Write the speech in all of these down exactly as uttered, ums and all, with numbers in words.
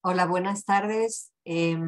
Hola, buenas tardes. Eh,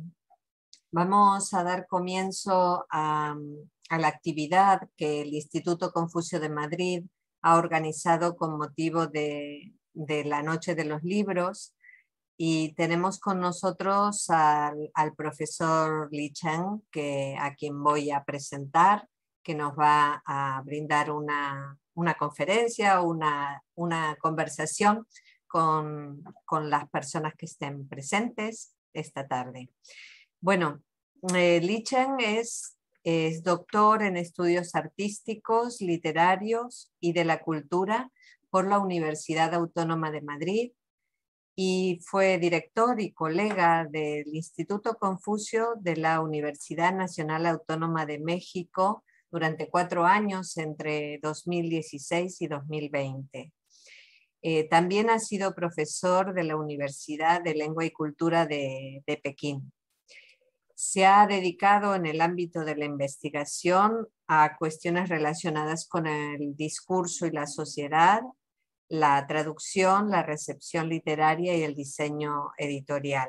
vamos a dar comienzo a, a la actividad que el Instituto Confucio de Madrid ha organizado con motivo de, de la Noche de los Libros, y tenemos con nosotros al, al profesor Li Chen, que, a quien voy a presentar, que nos va a brindar una, una conferencia, una, una conversación con, con las personas que estén presentes esta tarde. Bueno, eh, Li Chen es, es doctor en estudios artísticos, literarios y de la cultura por la Universidad Autónoma de Madrid, y fue director y colega del Instituto Confucio de la Universidad Nacional Autónoma de México durante cuatro años, entre dos mil dieciséis y dos mil veinte. Eh, también ha sido profesor de la Universidad de Lengua y Cultura de, de Pekín. Se ha dedicado en el ámbito de la investigación a cuestiones relacionadas con el discurso y la sociedad, la traducción, la recepción literaria y el diseño editorial.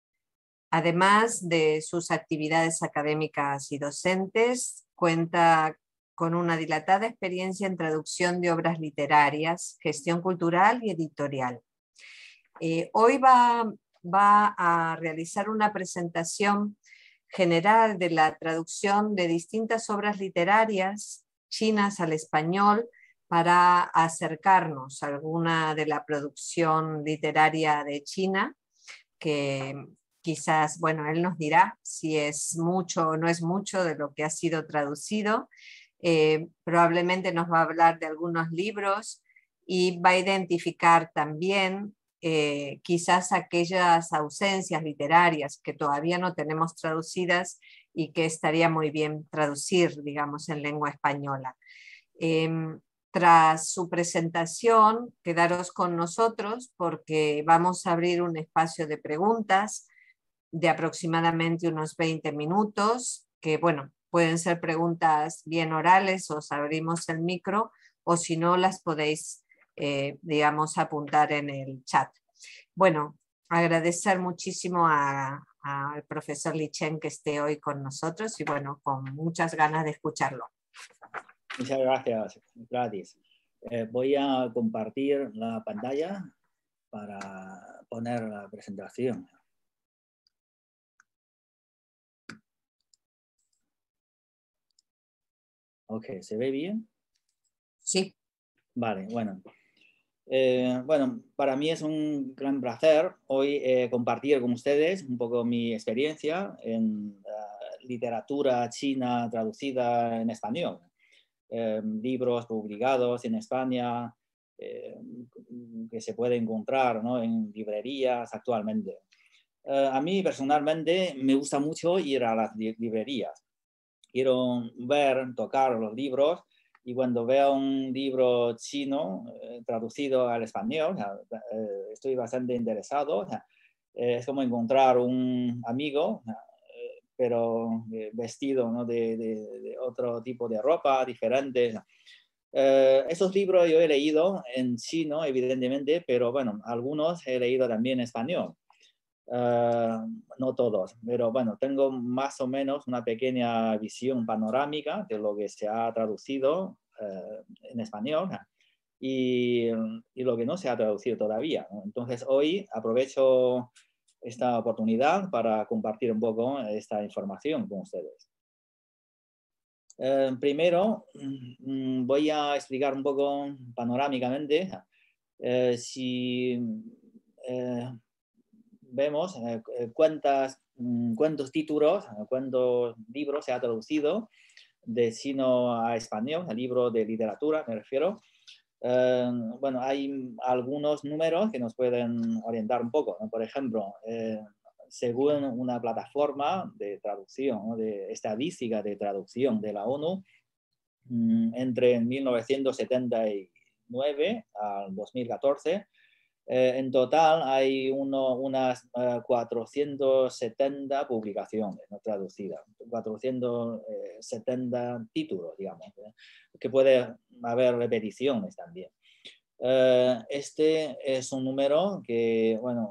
Además de sus actividades académicas y docentes, cuenta con una dilatada experiencia en traducción de obras literarias, gestión cultural y editorial. Eh, hoy va, va a realizar una presentación general de la traducción de distintas obras literarias chinas al español, para acercarnos a alguna de la producción literaria de China, que quizás, bueno, él nos dirá si es mucho o no es mucho de lo que ha sido traducido. Eh, probablemente nos va a hablar de algunos libros y va a identificar también eh, quizás aquellas ausencias literarias que todavía no tenemos traducidas y que estaría muy bien traducir, digamos, en lengua española. Eh, Tras su presentación, quedaros con nosotros porque vamos a abrir un espacio de preguntas de aproximadamente unos veinte minutos, que bueno, pueden ser preguntas bien orales, os abrimos el micro, o si no las podéis, eh, digamos, apuntar en el chat. Bueno, agradecer muchísimo a, a, al profesor Li Chen que esté hoy con nosotros y bueno, con muchas ganas de escucharlo. Muchas gracias, Gladys. Eh, voy a compartir la pantalla para poner la presentación. Ok, ¿se ve bien? Sí. Vale, bueno. Eh, bueno, para mí es un gran placer hoy eh, compartir con ustedes un poco mi experiencia en uh, literatura china traducida en español. Eh, libros publicados en España eh, que se pueden encontrar, ¿no?, en librerías actualmente. Eh, a mí personalmente me gusta mucho ir a las librerías. Quiero ver, tocar los libros, y cuando veo un libro chino eh, traducido al español, eh, estoy bastante interesado. Eh, es como encontrar un amigo, pero eh, vestido, ¿no?, de, de, de otro tipo de ropa diferente. Eh, esos libros yo he leído en chino, evidentemente, pero bueno, algunos he leído también en español. Uh, no todos, pero bueno, tengo más o menos una pequeña visión panorámica de lo que se ha traducido uh, en español y, y lo que no se ha traducido todavía, ¿no? Entonces hoy aprovecho esta oportunidad para compartir un poco esta información con ustedes. Eh, primero, mm, voy a explicar un poco panorámicamente eh, si eh, vemos eh, cuántas, cuántos títulos, cuántos libros se ha traducido de chino a español, el libro de literatura me refiero. Eh, bueno, hay algunos números que nos pueden orientar un poco, ¿no? Por ejemplo, eh, según una plataforma de traducción, ¿no?, de estadística de traducción de la ONU, entre mil novecientos setenta y nueve al dos mil catorce, eh, en total hay uno, unas uh, cuatrocientas setenta publicaciones, ¿no?, traducidas, cuatrocientos setenta títulos, digamos, ¿eh?, que puede haber repeticiones también. Uh, este es un número que, bueno,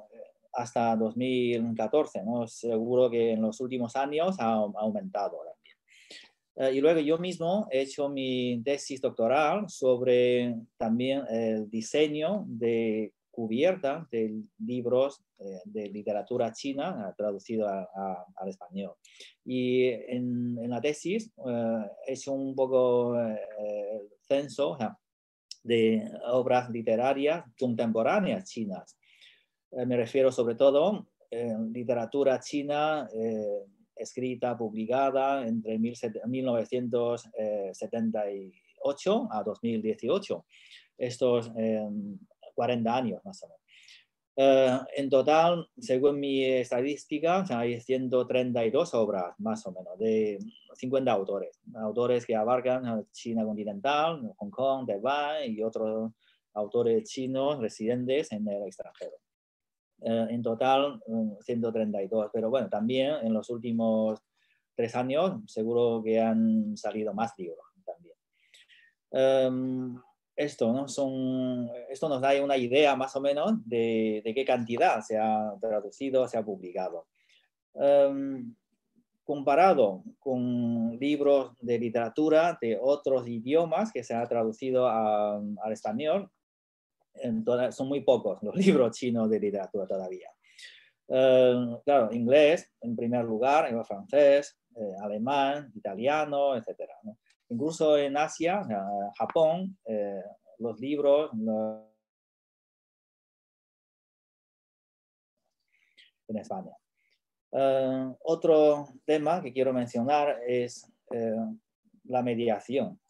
hasta dos mil catorce, ¿no? Seguro que en los últimos años ha, ha aumentado también. Uh, y luego yo mismo he hecho mi tesis doctoral sobre también el diseño de cubierta de libros eh, de literatura china traducido a, a, al español. Y en, en la tesis eh, he hecho un poco eh, censo eh, de obras literarias contemporáneas chinas. Eh, me refiero sobre todo a eh, literatura china eh, escrita, publicada entre mil novecientos setenta y ocho a dos mil dieciocho. Estos eh, cuarenta años más o menos. Uh, en total, según mi estadística, hay ciento treinta y dos obras más o menos de cincuenta autores. Autores que abarcan China continental, Hong Kong, Taiwán y otros autores chinos residentes en el extranjero. Uh, en total, ciento treinta y dos. Pero bueno, también en los últimos tres años seguro que han salido más libros también. Um, Esto, ¿no? Son, esto nos da una idea más o menos de, de qué cantidad se ha traducido, se ha publicado. Um, comparado con libros de literatura de otros idiomas que se ha traducido a, al español, entonces, son muy pocos los libros chinos de literatura todavía. Uh, claro, inglés en primer lugar, francés, eh, alemán, italiano, etcétera, ¿no? Incluso en Asia, uh, Japón, eh, los libros uh, en España. Uh, otro tema que quiero mencionar es uh, la mediación.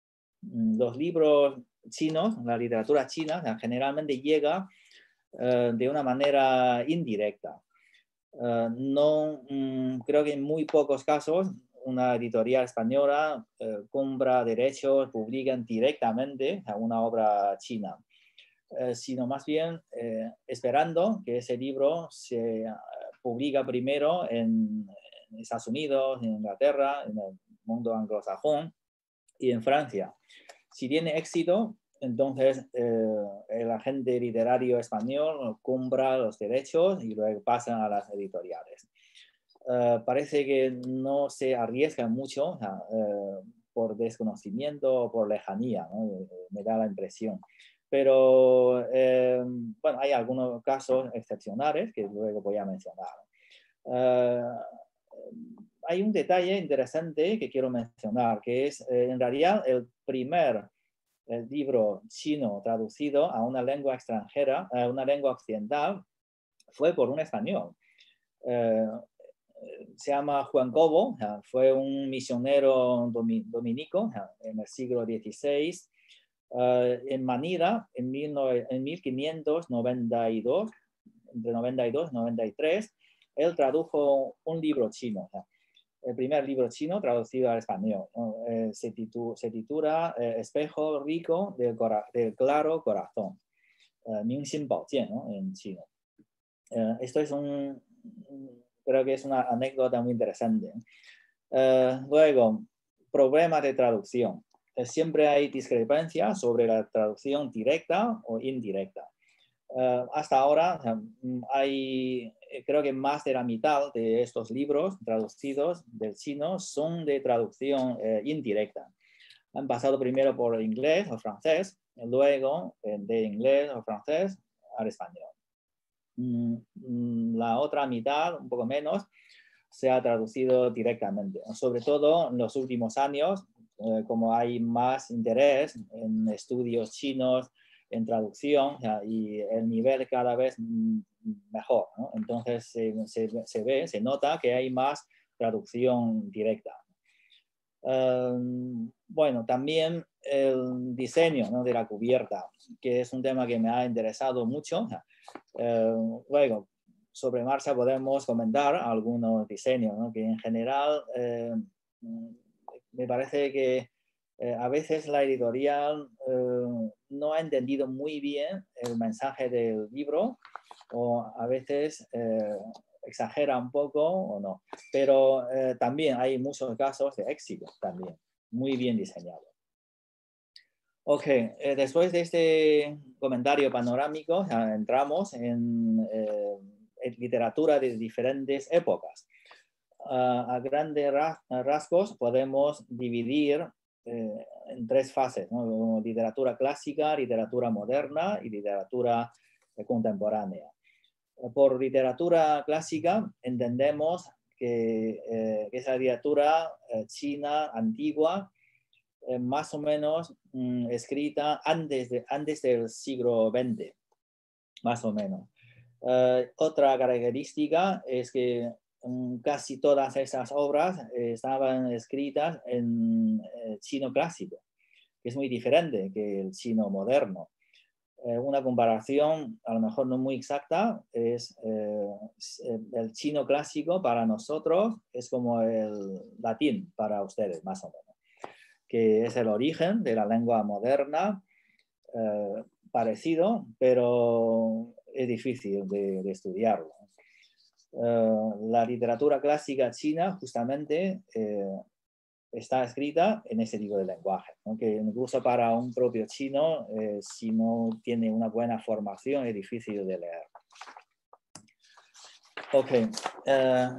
Los libros chinos, la literatura china, generalmente llega uh, de una manera indirecta. Uh, no, um, creo que en muy pocos casos una editorial española uh, compra derechos, publican directamente a una obra china, uh, sino más bien uh, esperando que ese libro se uh, publica primero en, en Estados Unidos, en Inglaterra, en el mundo anglosajón y en Francia. Si tiene éxito, entonces eh, el agente literario español compra los derechos y luego pasan a las editoriales. Uh, parece que no se arriesgan mucho o sea, uh, por desconocimiento o por lejanía, ¿no? Me da la impresión. Pero eh, bueno, hay algunos casos excepcionales que luego voy a mencionar. Uh, hay un detalle interesante que quiero mencionar, que es eh, en realidad el primer el libro chino traducido a una lengua extranjera, a una lengua occidental, fue por un español. Eh, se llama Juan Cobo, fue un misionero dominico en el siglo dieciséis, uh, en Manila, en, en mil quinientos noventa y dos, entre noventa y dos y noventa y tres, él tradujo un libro chino. El primer libro chino traducido al español. ¿no? Eh, se, titu se titula eh, Espejo Rico del, del Claro Corazón, eh, Ming Xin Bao Jian, ¿no? En chino. Eh, esto es un, creo que es una anécdota muy interesante. Eh, luego, problemas de traducción. Eh, siempre hay discrepancias sobre la traducción directa o indirecta. Uh, hasta ahora um, hay, creo que más de la mitad de estos libros traducidos del chino son de traducción eh, indirecta. Han pasado primero por inglés o francés, y luego eh, de inglés o francés al español. Mm, la otra mitad, un poco menos, se ha traducido directamente. Sobre todo en los últimos años, eh, como hay más interés en estudios chinos, en traducción, o sea, y el nivel cada vez mejor, ¿no? Entonces se, se, se ve, se nota que hay más traducción directa. Um, bueno, también el diseño, ¿no? de la cubierta, que es un tema que me ha interesado mucho. Uh, luego, sobre marcha podemos comentar algunos diseños, ¿no? que en general eh, me parece que Eh, a veces la editorial eh, no ha entendido muy bien el mensaje del libro o a veces eh, exagera un poco o no. Pero eh, también hay muchos casos de éxito también, muy bien diseñado. Ok, eh, después de este comentario panorámico, entramos en, eh, literatura de diferentes épocas. Uh, a grandes rasgos podemos dividir eh, en tres fases, ¿no? Literatura clásica, literatura moderna y literatura eh, contemporánea. Por literatura clásica entendemos que, eh, que esa literatura eh, china antigua, eh, más o menos mm, escrita antes, de, antes del siglo veinte, más o menos. Uh, otra característica es que um, casi todas esas obras eh, estaban escritas en eh, chino clásico, que es muy diferente que el chino moderno. Eh, una comparación, a lo mejor no muy exacta, es eh, el chino clásico para nosotros es como el latín para ustedes, más o menos, que es el origen de la lengua moderna, eh, parecido, pero es difícil de, de estudiarlo. Uh, la literatura clásica china justamente eh, está escrita en ese tipo de lenguaje, ¿no? Que incluso para un propio chino, eh, si no tiene una buena formación, es difícil de leer. Ok. Uh,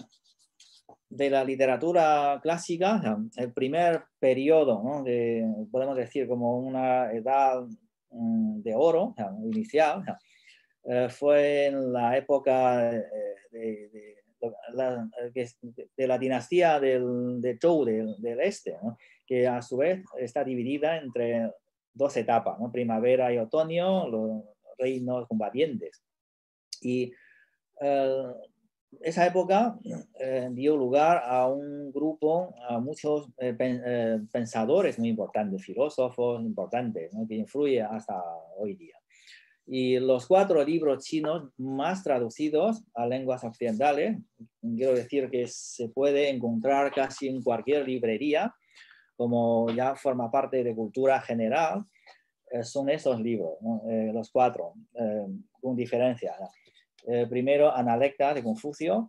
de la literatura clásica, el primer periodo, ¿no? De, podemos decir como una edad um, de oro, ¿no? Inicial, ¿no? Uh, fue en la época eh, de, de, la, de la dinastía del, de Zhou del, del Este, ¿no? Que a su vez está dividida entre dos etapas, ¿no? Primavera y otoño, los reinos combatientes. Y uh, esa época eh, dio lugar a un grupo, a muchos eh, pen, eh, pensadores muy importantes, filósofos importantes, ¿no? Que influye hasta hoy día. Y los cuatro libros chinos más traducidos a lenguas occidentales, quiero decir que se puede encontrar casi en cualquier librería, como ya forma parte de cultura general, eh, son esos libros, ¿no? eh, los cuatro, eh, con diferencia, ¿no? Eh, primero, Analecta de Confucio,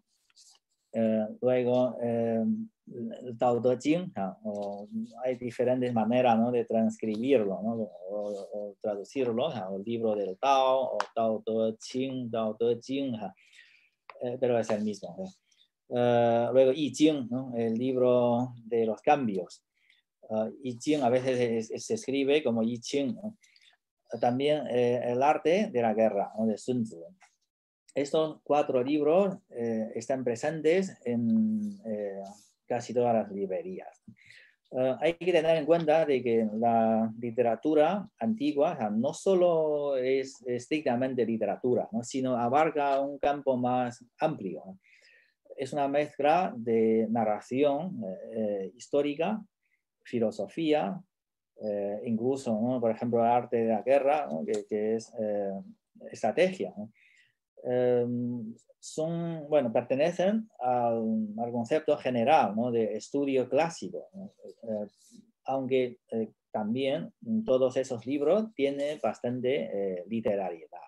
eh, luego eh, el Tao Te Ching, ¿no? O hay diferentes maneras, ¿no? De transcribirlo, ¿no? o, o traducirlo, ¿no? El libro del Tao, o Tao Te Ching, Tao Te Ching, ¿no? eh, pero es el mismo, ¿no? Uh, luego I Ching, ¿no? El libro de los cambios. Uh, I Ching a veces es, es, se escribe como I Ching, ¿no? También eh, el arte de la guerra, ¿no? De Sun Tzu. Estos cuatro libros eh, están presentes en eh, casi todas las librerías. Uh, hay que tener en cuenta de que la literatura antigua, o sea, no solo es estrictamente literatura, ¿no? Sino abarca un campo más amplio, ¿no? Es una mezcla de narración eh, histórica, filosofía, eh, incluso, ¿no? Por ejemplo, el arte de la guerra, ¿no? que, que es eh, estrategia, ¿no? Eh, son, bueno, pertenecen al, al concepto general, ¿no? De estudio clásico, ¿no? eh, aunque eh, también todos esos libros tienen bastante eh, literariedad.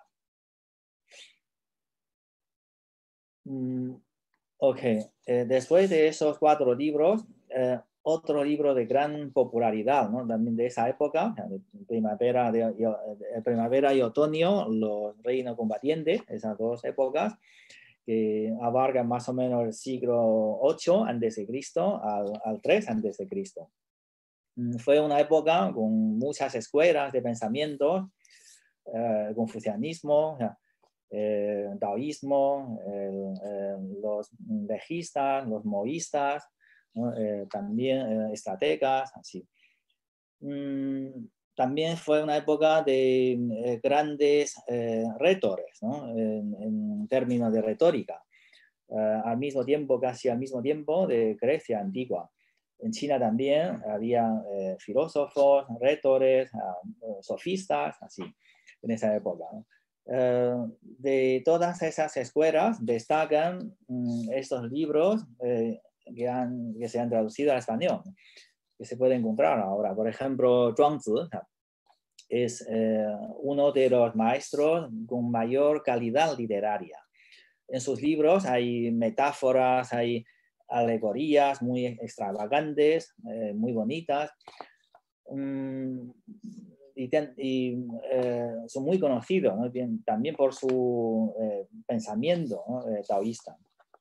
Mm, ok, eh, después de esos cuatro libros, eh, otro libro de gran popularidad, ¿no? También de esa época, de primavera, de, de primavera y otoño, los reinos combatientes, esas dos épocas, que abarcan más o menos el siglo ocho antes de Cristo al, al tres antes de Cristo. Fue una época con muchas escuelas de pensamiento, eh, confucianismo, eh, taoísmo, el, eh, los lejistas, los moístas, ¿no? eh, también eh, estrategas, así. Mm, también fue una época de eh, grandes eh, retores, ¿no? en, en términos de retórica. Uh, al mismo tiempo, casi al mismo tiempo, de Grecia antigua. En China también había eh, filósofos, retores, uh, sofistas, así, en esa época, ¿no? Uh, de todas esas escuelas destacan um, estos libros eh, que, han, que se han traducido al español, que se puede encontrar ahora. Por ejemplo, Zhuangzi es eh, uno de los maestros con mayor calidad literaria. En sus libros hay metáforas, hay alegorías muy extravagantes, eh, muy bonitas. Um, y, ten, y eh, son muy conocidos, ¿no? También por su eh, pensamiento, ¿no? eh, taoísta,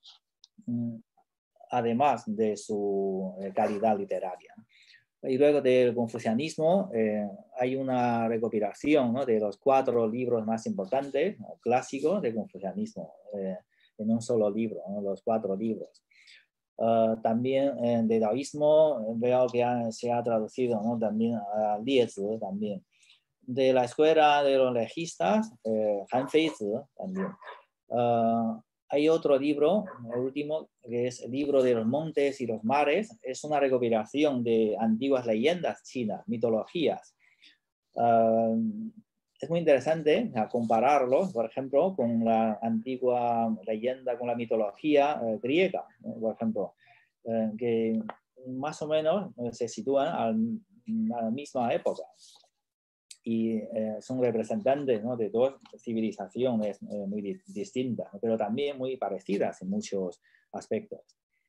además de su eh, calidad literaria. Y luego del confucianismo eh, hay una recopilación, ¿no? de los cuatro libros más importantes, ¿no? clásicos del confucianismo, eh, en un solo libro, ¿no? los cuatro libros. Uh, también eh, de taoísmo veo que ha, se ha traducido, ¿no? también a Liezi también. De la escuela de los legistas, eh, Han Feizi también. Uh, hay otro libro, el último, que es el libro de los montes y los mares. Es una recopilación de antiguas leyendas chinas, mitologías. Uh, es muy interesante uh, compararlo, por ejemplo, con la antigua leyenda, con la mitología uh, griega, ¿no? Por ejemplo, uh, que más o menos uh, se sitúan al, a la misma época. Y eh, son representantes, ¿no? de dos civilizaciones eh, muy di distintas, ¿no? pero también muy parecidas en muchos aspectos.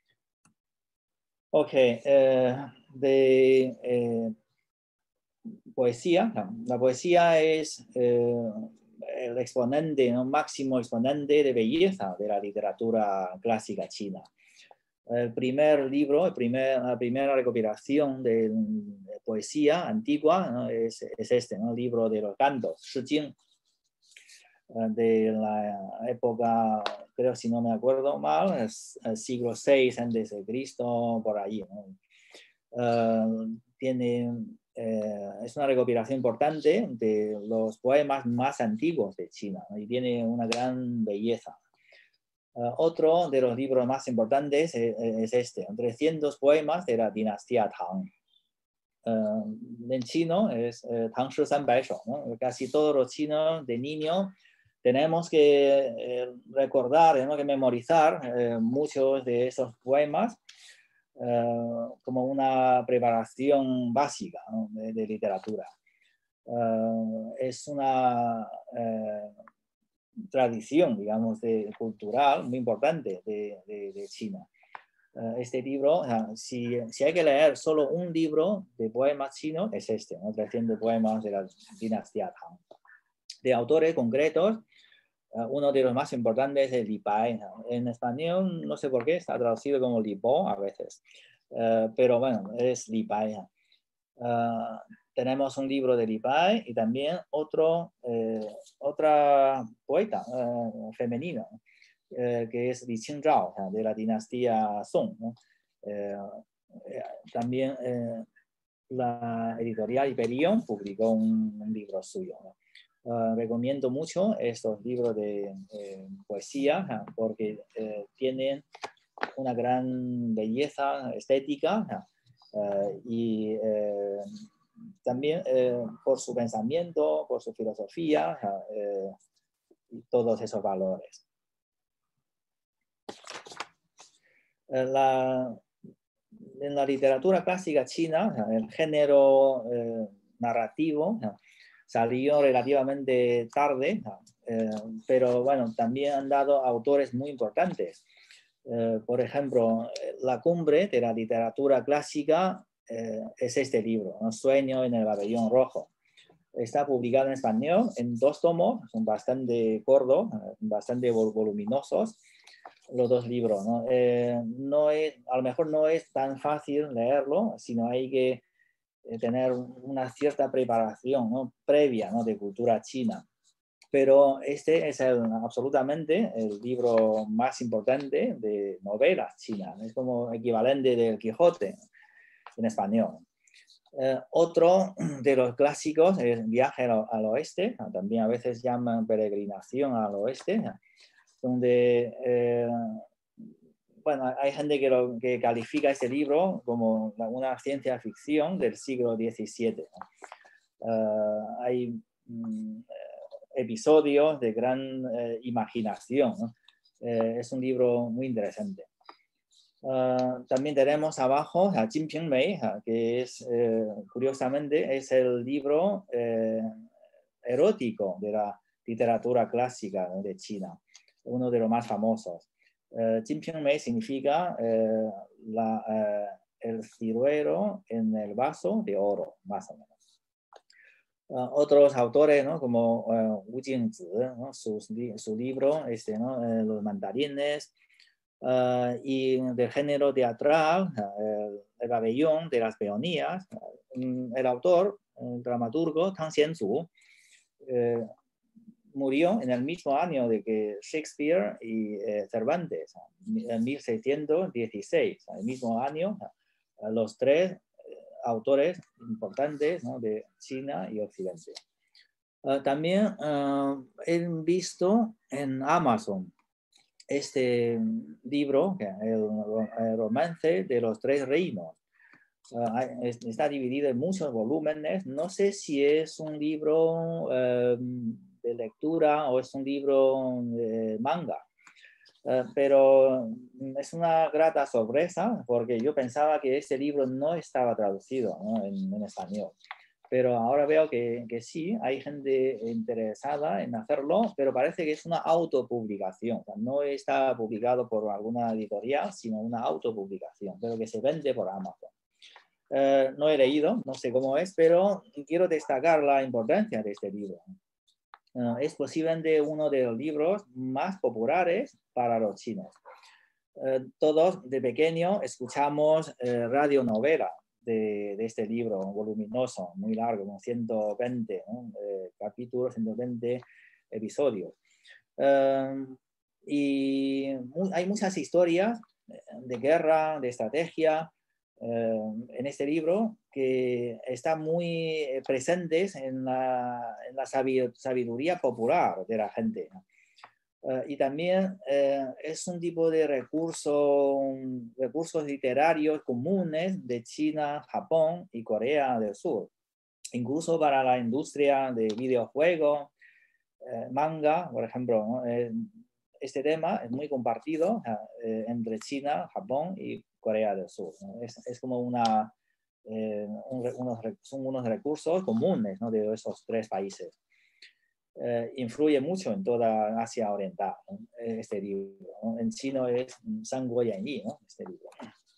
Ok, eh, de eh, poesía. La poesía es eh, el exponente, ¿no? máximo exponente de belleza de la literatura clásica china. El primer libro, el primer, la primera recopilación de, de poesía antigua, ¿no? es, es este, ¿no? el libro de los cantos, Shi Jing, de la época, creo si no me acuerdo mal, es el siglo seis antes de Cristo, por allí, ¿no? Uh, tiene, eh, es una recopilación importante de los poemas más antiguos de China, ¿no? y tiene una gran belleza. Uh, otro de los libros más importantes es, es este, trescientos poemas de la dinastía Tang. Uh, en chino es eh, Tang Shi San Bai Shou, ¿no? Casi todos los chinos de niño tenemos que eh, recordar, tenemos que memorizar eh, muchos de esos poemas uh, como una preparación básica, ¿no? de, de literatura. Uh, es una eh, tradición, digamos, de, cultural muy importante de, de, de China. Uh, este libro, uh, si, si hay que leer solo un libro de poemas chinos, es este, ¿no? trescientos poemas de la dinastía Tang. De autores concretos, uh, uno de los más importantes es Li Bai. ¿no? En español, no sé por qué, está traducido como Li Bo a veces, uh, pero bueno, es Li Bai. Uh, tenemos un libro de Li Bai y también otro, eh, otra poeta eh, femenina, eh, que es Li Qingzhao, de la dinastía Song, ¿no? Eh, eh, también eh, la editorial Hyperion publicó un, un libro suyo, ¿no? Uh, recomiendo mucho estos libros de eh, poesía ¿no? porque eh, tienen una gran belleza estética ¿no? uh, y eh, también eh, por su pensamiento, por su filosofía eh, y todos esos valores. La, en la literatura clásica china, el género eh, narrativo salió relativamente tarde, eh, pero bueno, también han dado autores muy importantes. Eh, por ejemplo, la cumbre de la literatura clásica eh, es este libro, ¿no? Sueño en el pabellón rojo. Está publicado en español en dos tomos, son bastante gordos, bastante voluminosos, los dos libros. ¿no? Eh, no es, a lo mejor no es tan fácil leerlo, sino hay que eh, tener una cierta preparación ¿no? previa ¿no? de cultura china. Pero este es el, absolutamente el libro más importante de novelas chinas. Es como equivalente del Quijote en español. Eh, otro de los clásicos es Viaje al, al Oeste, también a veces llaman Peregrinación al Oeste, donde eh, bueno, hay gente que, lo, que califica este libro como una ciencia ficción del siglo diecisiete. ¿no? Uh, hay mm, episodios de gran eh, imaginación. ¿no? Eh, es un libro muy interesante. Uh, también tenemos abajo a Jin Pingmei, que es, eh, curiosamente, es el libro eh, erótico de la literatura clásica de China, uno de los más famosos. Uh, Jin Pingmei significa eh, la, eh, el ciruelo en el vaso de oro, más o menos. Uh, otros autores, ¿no? Como uh, Wu Jingzi, ¿no? Sus, su libro, este, ¿no? eh, Los mandarines, uh, y del género teatral, uh, el, el pabellón de las peonías. Uh, el autor, el dramaturgo Tang Xianzu, eh, murió en el mismo año de que Shakespeare y eh, Cervantes, en mil seiscientos dieciséis, el mismo año, los tres autores importantes, ¿no? De China y Occidente. Uh, también uh, he visto en Amazon este libro, el, el romance de los tres reinos. Uh, está dividido en muchos volúmenes. No sé si es un libro uh, de lectura o es un libro de manga. Uh, pero es una grata sorpresa porque yo pensaba que este libro no estaba traducido, ¿no? en, en español. Pero ahora veo que, que sí, hay gente interesada en hacerlo, pero parece que es una autopublicación. O sea, no está publicado por alguna editorial, sino una autopublicación, pero que se vende por Amazon. Uh, no he leído, no sé cómo es, pero quiero destacar la importancia de este libro. Uh, es posiblemente uno de los libros más populares para los chinos. Uh, todos de pequeño escuchamos uh, radionovela de, de este libro voluminoso, muy largo, con ciento veinte, ¿no? uh, capítulos, ciento veinte episodios. Uh, y muy, hay muchas historias de guerra, de estrategia, Uh, en este libro que están muy presentes en la, en la sabiduría popular de la gente. Uh, y también uh, es un tipo de recurso, recursos literarios comunes de China, Japón y Corea del Sur. Incluso para la industria de videojuegos, uh, manga, por ejemplo, ¿no? eh, este tema es muy compartido uh, entre China, Japón y Corea del Sur, ¿no? Es, es como una, eh, un, unos, son unos recursos comunes, ¿no? De esos tres países. Eh, influye mucho en toda Asia Oriental, ¿no? Este libro, ¿no? En chino es Sanguo Yanyi, ¿no? Este libro.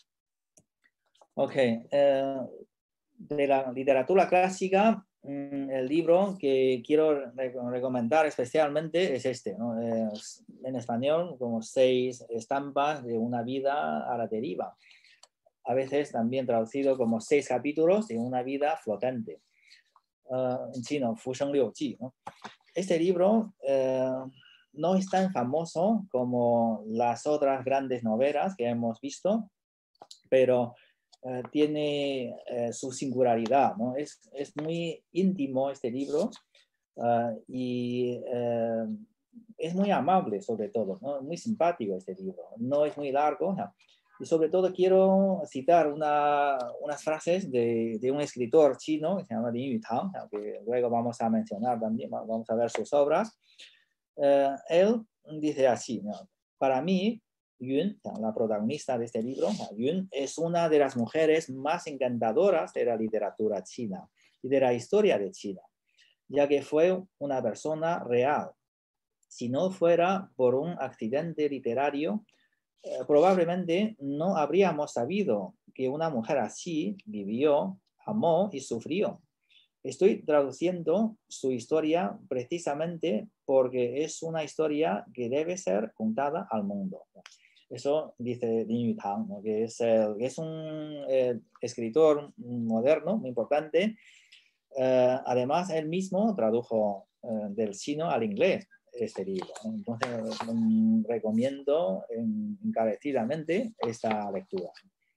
Ok, eh, de la literatura clásica, el libro que quiero recomendar especialmente es este, ¿no? Es, en español, como Seis estampas de una vida a la deriva. A veces también traducido como Seis capítulos de una vida flotante. Uh, en chino, Fu Sheng Liu Ji, ¿no? Este libro uh, no es tan famoso como las otras grandes novelas que hemos visto, pero Uh, tiene uh, su singularidad, ¿no? Es, es muy íntimo este libro uh, y uh, es muy amable sobre todo, ¿no? Muy simpático este libro, no es muy largo, ¿no? Y sobre todo quiero citar una, unas frases de, de un escritor chino que se llama Lin Yutang, ¿no? Que luego vamos a mencionar también, vamos a ver sus obras. Uh, él dice así, ¿no? Para mí, Yun, la protagonista de este libro, Yun, es una de las mujeres más encantadoras de la literatura china y de la historia de China, ya que fue una persona real. Si no fuera por un accidente literario, eh, probablemente no habríamos sabido que una mujer así vivió, amó y sufrió. Estoy traduciendo su historia precisamente porque es una historia que debe ser contada al mundo. Eso dice Lin Yutang, ¿no? que, es, eh, que es un eh, escritor moderno muy importante. Eh, además, él mismo tradujo eh, del chino al inglés este libro. Entonces, um, recomiendo encarecidamente esta lectura.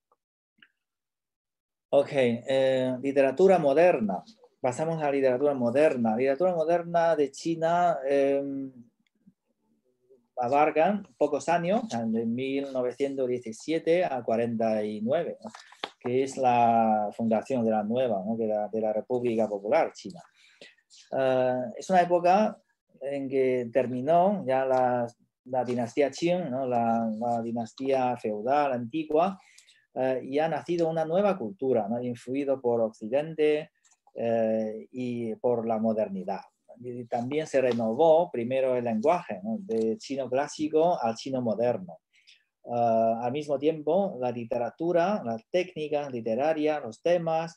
Ok, eh, literatura moderna. Pasamos a la literatura moderna. La literatura moderna de China eh, abarcan pocos años, de mil novecientos diecisiete a cuarenta y nueve, ¿no? Que es la fundación de la nueva, ¿no? de, la, de la República Popular China. Uh, es una época en que terminó ya la, la dinastía Qing, ¿no? la, la dinastía feudal antigua, uh, y ha nacido una nueva cultura, ¿no? Influido por Occidente uh, y por la modernidad. Y también se renovó primero el lenguaje, ¿no? De chino clásico al chino moderno. Uh, al mismo tiempo, la literatura, las técnicas literarias, los temas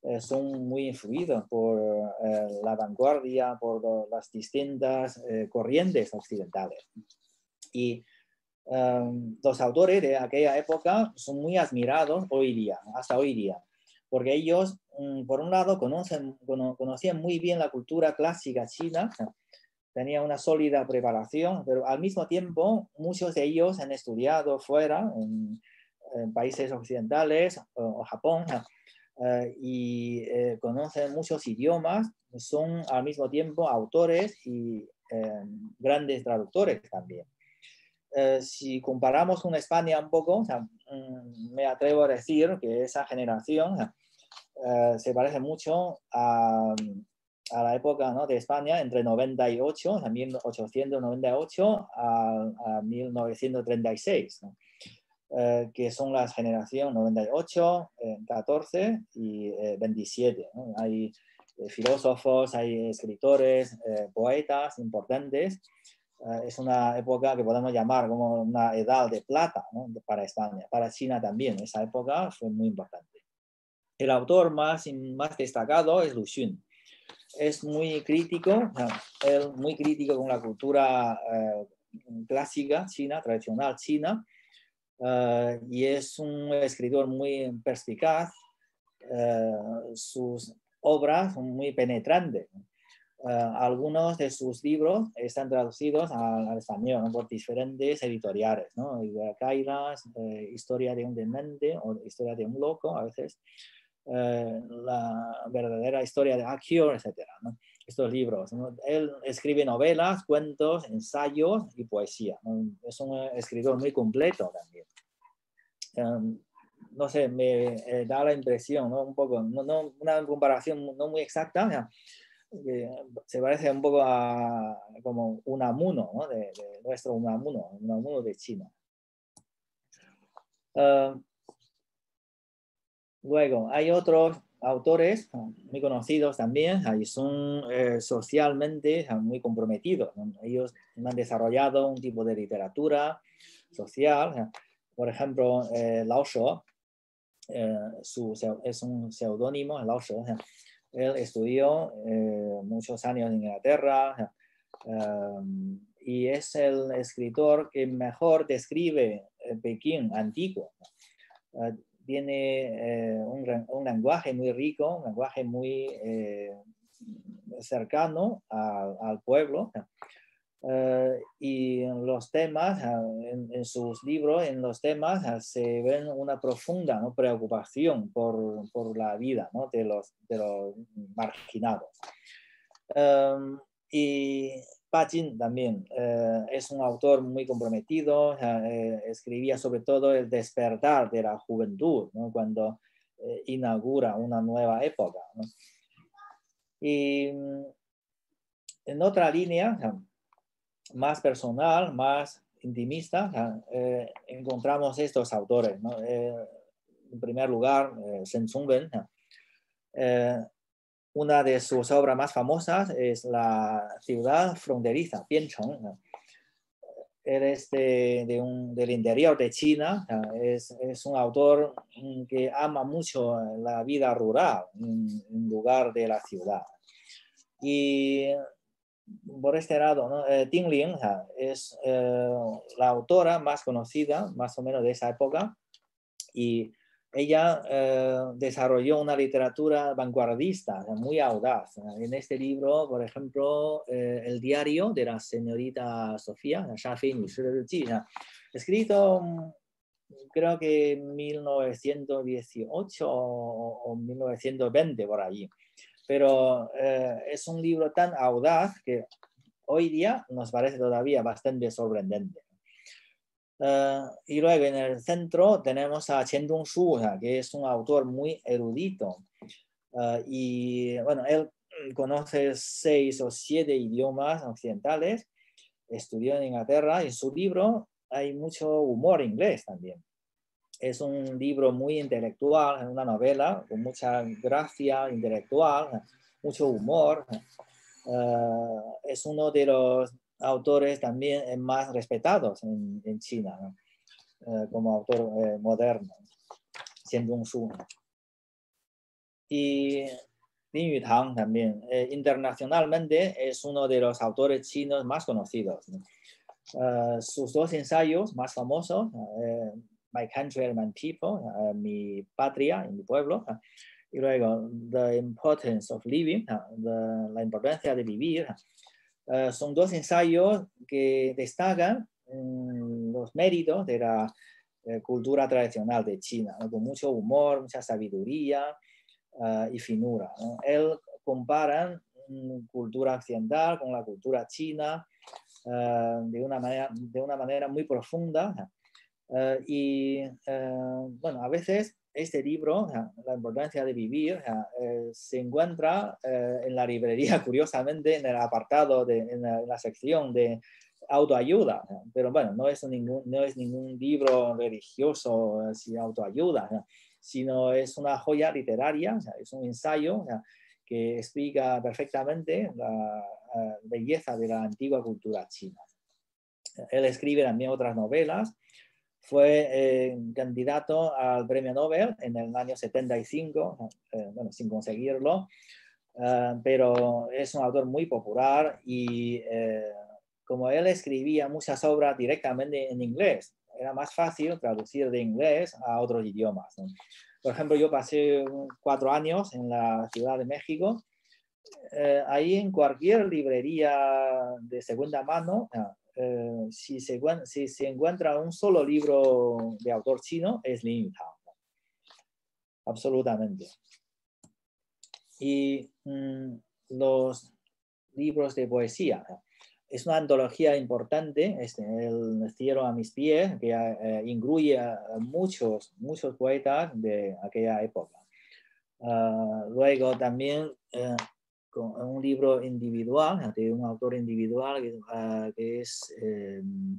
eh, son muy influidos por eh, la vanguardia, por las distintas eh, corrientes occidentales. Y um, los autores de aquella época son muy admirados hoy día, hasta hoy día, porque ellos, um, por un lado, conocen, cono, conocían muy bien la cultura clásica china, tenían una sólida preparación, pero al mismo tiempo muchos de ellos han estudiado fuera, en, en países occidentales o, o Japón, uh, y eh, conocen muchos idiomas, son al mismo tiempo autores y eh, grandes traductores también. Uh, si comparamos con España un poco, o sea, um, me atrevo a decir que esa generación uh, se parece mucho a, a la época, ¿no?, de España, entre noventa y ocho, a mil ochocientos noventa y ocho a, a mil novecientos treinta y seis, ¿no? Uh, que son las generaciones noventa y ocho, eh, catorce y eh, veintisiete, ¿no? Hay eh, filósofos, hay escritores, eh, poetas importantes. Uh, es una época que podemos llamar como una edad de plata, ¿no?, para España. Para China también, esa época fue muy importante. El autor más, más destacado es Lu Xun. Es muy crítico, él muy crítico con la cultura uh, clásica china, tradicional china, uh, y es un escritor muy perspicaz. Uh, sus obras son muy penetrantes. Uh, algunos de sus libros están traducidos al, al español, ¿no?, por diferentes editoriales, ¿no? Kailas, eh, Historia de un demente o Historia de un loco, a veces eh, la verdadera historia de Akio, etcétera, ¿no? Estos libros, ¿no? Él escribe novelas, cuentos, ensayos y poesía, ¿no? Es un escritor muy completo también. Um, no sé, me eh, da la impresión, ¿no?, un poco, no, no, una comparación no muy exacta, ¿no?, que se parece un poco a como Unamuno, ¿no?, de, de nuestro Unamuno, Unamuno de China. Uh, luego, hay otros autores muy conocidos también, y son eh, socialmente muy comprometidos, ¿no? Ellos han desarrollado un tipo de literatura social. Por ejemplo, eh, Lao Shuo, eh, su, es un seudónimo, Lao Shuo. Él estudió eh, muchos años en Inglaterra um, y es el escritor que mejor describe el Pekín antiguo. Uh, tiene eh, un, un lenguaje muy rico, un lenguaje muy eh, cercano a, al pueblo. Uh, y en los temas, uh, en, en sus libros, en los temas uh, se ven una profunda, ¿no?, preocupación por, por la vida, ¿no?, de, los, de los marginados. Um, y Pa Jin también uh, es un autor muy comprometido, uh, eh, escribía sobre todo el despertar de la juventud, ¿no?, cuando eh, inaugura una nueva época, ¿no? Y en otra línea, uh, más personal, más intimista, eh, encontramos estos autores, ¿no? Eh, en primer lugar, eh, Shen Zongwen. Eh, una de sus obras más famosas es La ciudad fronteriza, Biancheng, ¿no? Él es de, de un, del interior de China, es, es un autor que ama mucho la vida rural en, en lugar de la ciudad. Y por este lado, ¿no?, eh, Ding Ling es eh, la autora más conocida, más o menos de esa época, y ella eh, desarrolló una literatura vanguardista, muy audaz. En este libro, por ejemplo, eh, El diario de la señorita Sofía, escrito creo que en mil novecientos dieciocho o, o mil novecientos veinte, por allí. Pero eh, es un libro tan audaz que hoy día nos parece todavía bastante sorprendente. Uh, y luego en el centro tenemos a Chen Dongsu, que es un autor muy erudito. Uh, y bueno, él conoce seis o siete idiomas occidentales, estudió en Inglaterra, y en su libro hay mucho humor inglés también. Es un libro muy intelectual, una novela con mucha gracia intelectual, mucho humor. Uh, es uno de los autores también más respetados en, en China, ¿no?, uh, como autor eh, moderno, Chen Dongsu. Y Lin Yutang también, eh, internacionalmente es uno de los autores chinos más conocidos, ¿no? Uh, sus dos ensayos más famosos, uh, My Country and My People, uh, Mi Patria, mi pueblo, uh, y luego The Importance of Living, uh, the, la importancia de vivir, uh, son dos ensayos que destacan um, los méritos de la uh, cultura tradicional de China, ¿no? Con mucho humor, mucha sabiduría uh, y finura, ¿no? Él compara um, cultura occidental con la cultura china, Uh, de, una manera, de una manera muy profunda. Uh, y uh, bueno, a veces este libro, uh, La importancia de vivir, uh, se encuentra uh, en la librería, curiosamente, en el apartado, de, en, la, en la sección de autoayuda. Uh, pero bueno, no es ningún, no es ningún libro religioso uh, sin autoayuda, uh, sino es una joya literaria, uh, es un ensayo uh, que explica perfectamente la uh, belleza de la antigua cultura china. Él escribe también otras novelas. Fue eh, candidato al premio Nobel en el año setenta y cinco, eh, bueno, sin conseguirlo, uh, pero es un autor muy popular y eh, como él escribía muchas obras directamente en inglés, era más fácil traducir de inglés a otros idiomas, ¿no? Por ejemplo, yo pasé cuatro años en la Ciudad de México. Eh, ahí en cualquier librería de segunda mano, eh, si, se, si se encuentra un solo libro de autor chino, es Lin Yutang. Absolutamente. Y mmm, los libros de poesía. Es una antología importante, este, El cielo a mis pies, que eh, incluye a muchos, muchos poetas de aquella época. Uh, luego también uh, con un libro individual, de un autor individual que, uh, que es eh,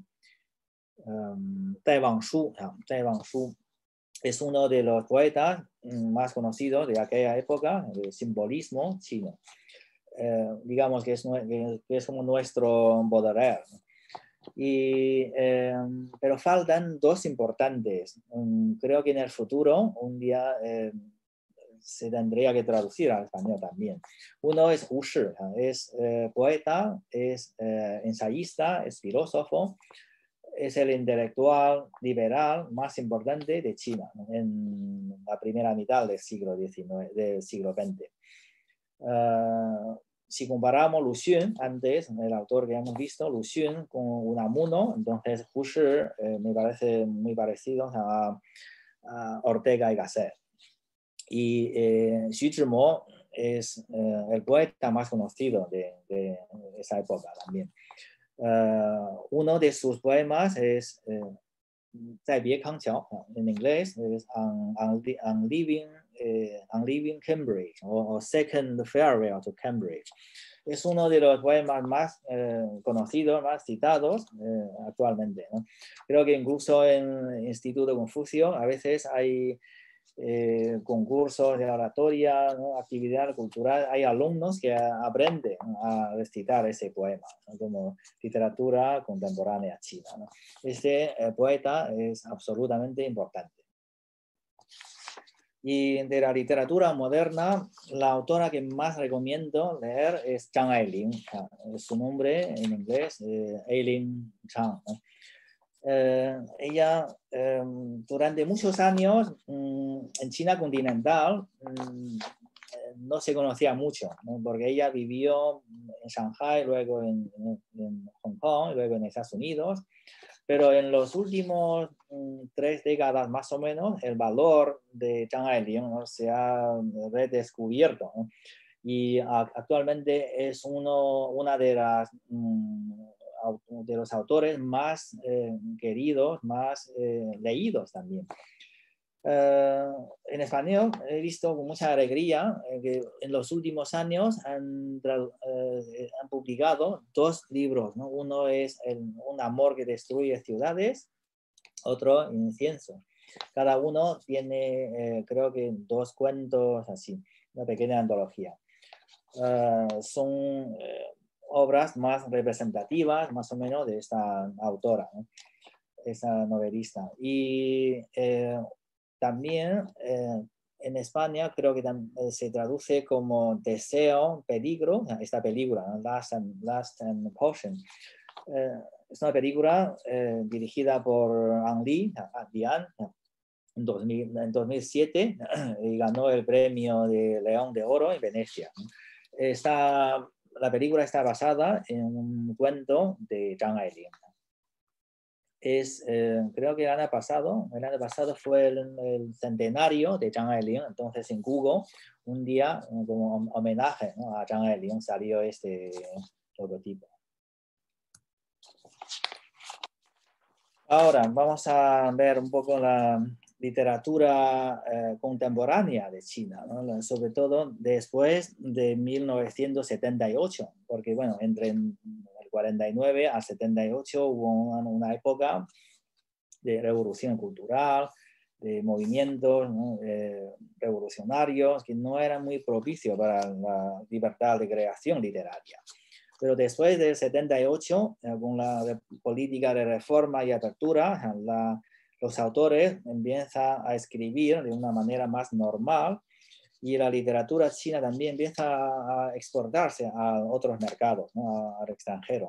um, Dai Wangshu. Dai Wangshu es uno de los poetas más conocidos de aquella época, de simbolismo chino. Eh, digamos que es, que es como nuestro Baudelaire. Y, eh, pero faltan dos importantes. Um, creo que en el futuro, un día, eh, se tendría que traducir al español también. Uno es Hu Shi, es eh, poeta, es eh, ensayista, es filósofo, es el intelectual liberal más importante de China en la primera mitad del siglo diecinueve, del siglo veinte. Uh, si comparamos Lu Xun, antes, el autor que hemos visto, Lu Xun con Unamuno, entonces Hu Shi eh, me parece muy parecido a, a Ortega y Gasset. Y eh, Xu Zhimo es eh, el poeta más conocido de, de esa época también. Uh, uno de sus poemas es eh, Zai Bie Kang Qiao, en inglés es On, on, on, Leaving, eh, on Leaving Cambridge, o, o Second Farewell to Cambridge. Es uno de los poemas más eh, conocidos, más citados eh, actualmente, ¿no? Creo que incluso en el Instituto Confucio a veces hay Eh, concursos de oratoria, ¿no? Actividad cultural, hay alumnos que aprenden a recitar ese poema, ¿no? Como literatura contemporánea china, ¿no? Este eh, poeta es absolutamente importante. Y de la literatura moderna, la autora que más recomiendo leer es Zhang Ailing. Su nombre en inglés, eh, Ailing Zhang, ¿no? Eh, ella eh, durante muchos años mmm, en China continental mmm, no se conocía mucho, ¿no? Porque ella vivió en Shanghai, luego en, en, en Hong Kong, luego en Estados Unidos, pero en los últimos mmm, tres décadas más o menos el valor de Zhang Ailing, ¿no? Se ha redescubierto, ¿no? Y a, actualmente es uno, una de las mmm, de los autores más eh, queridos, más eh, leídos también. Uh, en español he visto con mucha alegría eh, que en los últimos años han, eh, han publicado dos libros, ¿no? Uno es el, Un amor que destruye ciudades, otro Incienso. Cada uno tiene, eh, creo que dos cuentos así, una pequeña antología. Uh, son eh, obras más representativas, más o menos, de esta autora, ¿no? Esta novelista. Y eh, también eh, en España creo que se traduce como Deseo, Peligro, esta película, ¿no? Lust and, Lust and Potion. Eh, es una película eh, dirigida por Ang Lee, Dian, en, dos mil, en dos mil siete, y ganó el premio de León de Oro en Venecia. Esta, la película está basada en un cuento de Zhang Ailing. Es, eh, creo que el año pasado, el año pasado fue el, el centenario de Zhang Ailing, entonces en Google un día como homenaje, ¿no?, a Zhang Ailing salió este logotipo. Ahora vamos a ver un poco la literatura eh, contemporánea de China, ¿no?, sobre todo después de mil novecientos setenta y ocho, porque bueno, entre el cuarenta y nueve al setenta y ocho hubo una, una época de revolución cultural, de movimientos, ¿no?, eh, revolucionarios que no eran muy propicios para la libertad de creación literaria. Pero después del setenta y ocho, eh, con la política de reforma y apertura, la, los autores empiezan a escribir de una manera más normal y la literatura china también empieza a exportarse a otros mercados, ¿no?, al extranjero.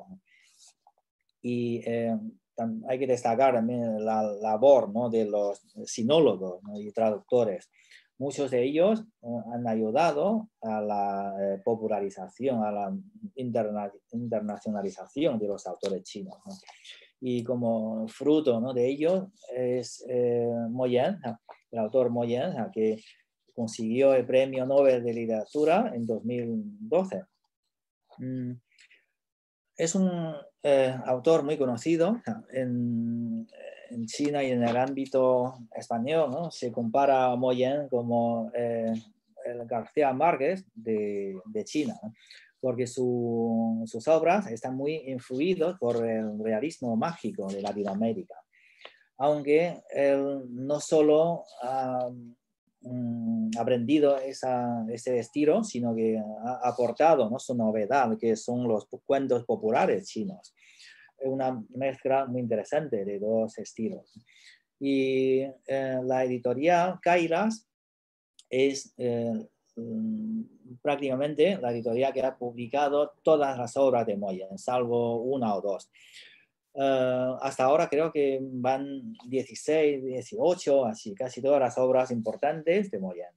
Y eh, hay que destacar también la labor, ¿no?, de los sinólogos, ¿no?, y traductores. Muchos de ellos uh, han ayudado a la eh, popularización, a la interna internacionalización de los autores chinos, ¿no? Y como fruto, ¿no?, de ello es eh, Mo Yan, el autor Mo Yan, que consiguió el Premio Nobel de Literatura en dos mil doce. Mm. Es un eh, autor muy conocido en, en China y en el ámbito español, ¿no? Se compara a Mo Yan como eh, el García Márquez de, de China, ¿no?, porque su, sus obras están muy influidas por el realismo mágico de Latinoamérica. Aunque él no solo ha um, aprendido esa, ese estilo, sino que ha aportado, ¿no?, su novedad, que son los cuentos populares chinos. Es una mezcla muy interesante de dos estilos. Y eh, la editorial Kailas es eh, prácticamente la editorial que ha publicado todas las obras de Mo Yan, salvo una o dos. Uh, hasta ahora creo que van dieciséis, dieciocho, así, casi todas las obras importantes de Mo Yan.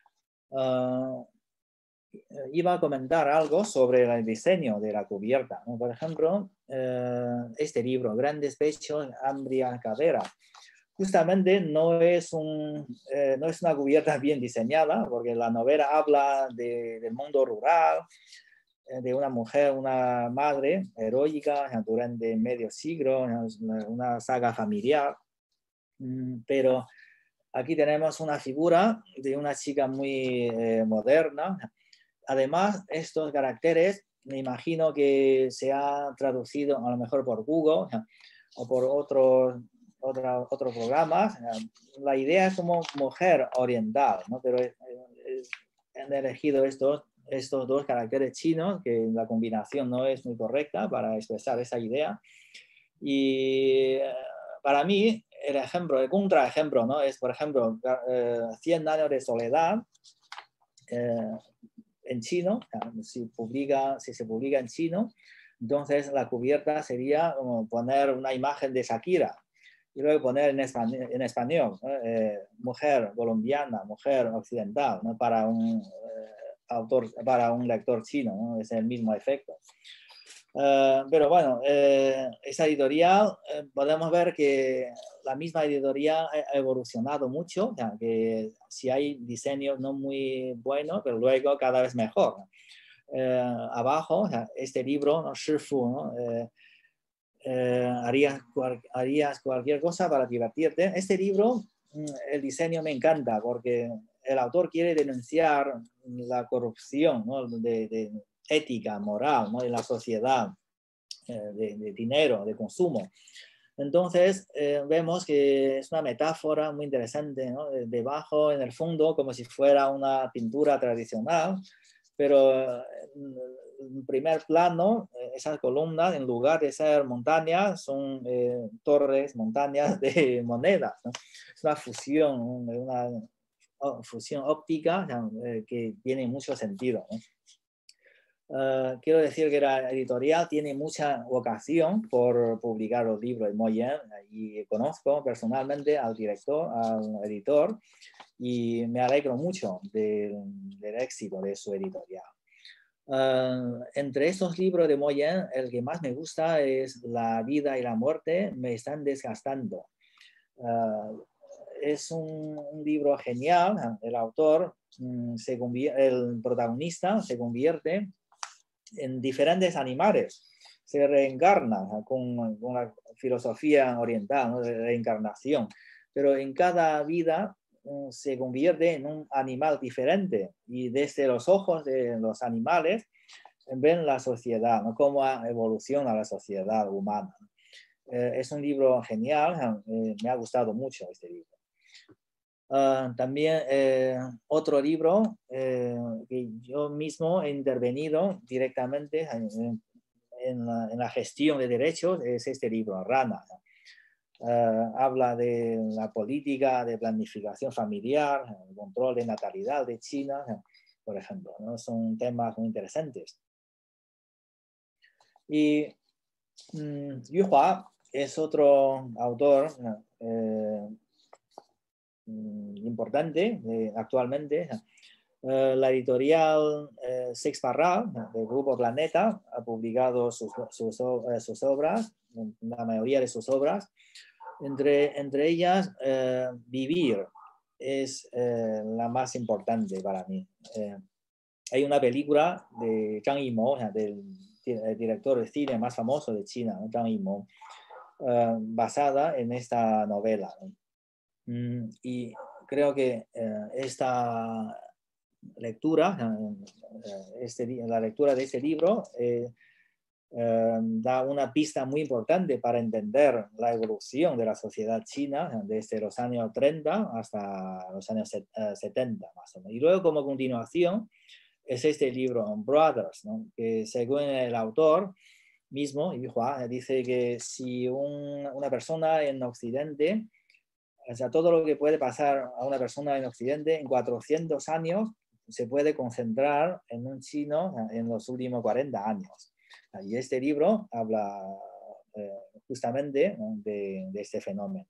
Uh, iba a comentar algo sobre el diseño de la cubierta, ¿no? Por ejemplo, uh, este libro, Grandes Pechos, Hambre y Cadera, justamente no es, un, eh, no es una cubierta bien diseñada, porque la novela habla de, del mundo rural, de una mujer, una madre heroica durante medio siglo, una saga familiar. Pero aquí tenemos una figura de una chica muy eh, moderna. Además, estos caracteres me imagino que se ha traducido a lo mejor por Google o por otros Otra, otros programas. La idea es como mujer oriental, ¿no? Pero es, es, han elegido estos, estos dos caracteres chinos, que la combinación no es muy correcta para expresar esa idea. Y para mí, el ejemplo, el contraejemplo, ¿no?, es, por ejemplo, eh, cien años de soledad, eh, en chino. Si, publica, si se publica en chino, entonces la cubierta sería como poner una imagen de Shakira, y luego poner en español, en español eh, mujer colombiana, mujer occidental, ¿no?, para un eh, autor, para un lector chino, ¿no?, es el mismo efecto. Uh, pero bueno, eh, esa editorial eh, podemos ver que la misma editorial ha evolucionado mucho, ya que si hay diseños no muy buenos, pero luego cada vez mejor. Eh, abajo, este libro, ¿no?, Shifu, ¿no?, eh, Eh, harías, cual, harías cualquier cosa para divertirte. Este libro, el diseño me encanta porque el autor quiere denunciar la corrupción, ¿no?, de, de ética, moral, ¿no?, de la sociedad, eh, de, de dinero, de consumo. Entonces eh, vemos que es una metáfora muy interesante, ¿no?, de, debajo, en el fondo, como si fuera una pintura tradicional, pero en primer plano, esas columnas, en lugar de ser montañas, son eh, torres, montañas de monedas, ¿no? Es una fusión, una fusión óptica eh, que tiene mucho sentido, ¿no? Uh, quiero decir que la editorial tiene mucha vocación por publicar los libros de Moyen y conozco personalmente al director, al editor, y me alegro mucho de, del éxito de su editorial. Uh, entre estos libros de Moyen, el que más me gusta es La vida y la muerte me están desgastando. Uh, es un, un libro genial. El autor, um, se el protagonista se convierte en diferentes animales, se reencarna con, con la filosofía oriental, ¿no?, de reencarnación, pero en cada vida um, se convierte en un animal diferente y desde los ojos de los animales ven la sociedad, ¿no?, cómo evoluciona la sociedad humana. Eh, es un libro genial, eh, me ha gustado mucho este libro. Uh, también eh, otro libro eh, que yo mismo he intervenido directamente en, en, la, en la gestión de derechos es este libro, Rana. Uh, habla de la política de planificación familiar, el control de natalidad de China, por ejemplo, ¿no? Son temas muy interesantes. Y um, Yu Hua es otro autor eh, importante eh, actualmente. Uh, la editorial eh, Seix Barral del Grupo Planeta ha publicado sus, sus, uh, sus obras, la mayoría de sus obras, entre, entre ellas eh, Vivir es eh, la más importante para mí. Eh, hay una película de Zhang Yimou, del el director de cine más famoso de China, ¿no?, Zhang Yimou, uh, basada en esta novela, ¿no? Mm, y creo que eh, esta lectura, eh, este, la lectura de este libro eh, eh, da una pista muy importante para entender la evolución de la sociedad china desde los años treinta hasta los años setenta, más o menos. Y luego, como continuación, es este libro, Brothers, ¿no?, que según el autor mismo, Yu Hua, dice que si un, una persona en Occidente, o sea, todo lo que puede pasar a una persona en Occidente en cuatrocientos años se puede concentrar en un chino en los últimos cuarenta años. Y este libro habla eh, justamente, ¿no?, de, de este fenómeno.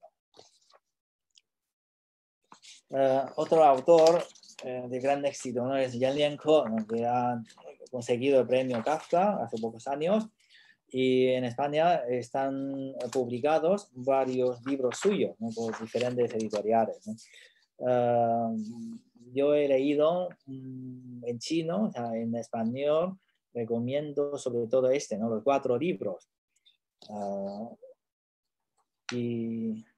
Uh, otro autor eh, de gran éxito, ¿no?, es Yan Lianke, ¿no?, que ha conseguido el premio Kafka hace pocos años. Y en España están publicados varios libros suyos, ¿no?, por diferentes editoriales, ¿no? Uh, yo he leído um, en chino, o sea, en español, recomiendo sobre todo este, ¿no?, los cuatro libros. Uh, y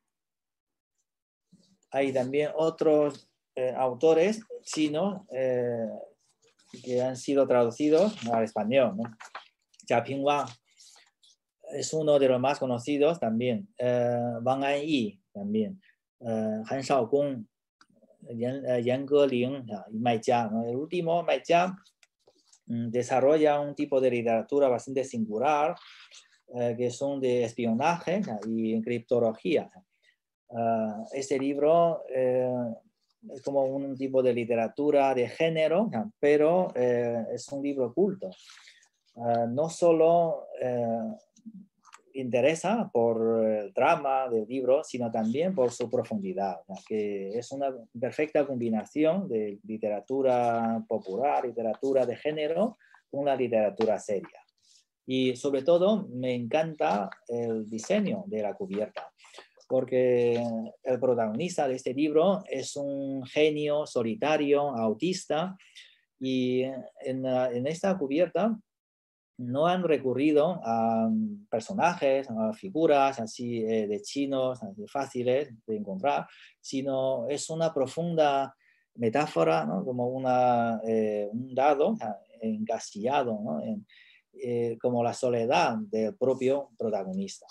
hay también otros eh, autores chinos eh, que han sido traducidos al español, ¿no? Jia Pingwang es uno de los más conocidos también. Uh, Wang Anyi también. Uh, Han Shaokong, Yan, uh, Yan Geling y Mai Jia, ¿no? El último, Mai Jia, um, desarrolla un tipo de literatura bastante singular, uh, que son de espionaje y criptología. Uh, este libro uh, es como un tipo de literatura de género, pero uh, es un libro culto. Uh, no solo uh, interesa por el drama del libro, sino también por su profundidad, ¿no?, que es una perfecta combinación de literatura popular, literatura de género, con la literatura seria. Y sobre todo me encanta el diseño de la cubierta, porque el protagonista de este libro es un genio solitario, autista, y en, en esta cubierta no han recurrido a personajes, a figuras así eh, de chinos, así fáciles de encontrar, sino es una profunda metáfora, ¿no?, como una, eh, un dado encasillado, ¿no?, en, eh, como la soledad del propio protagonista.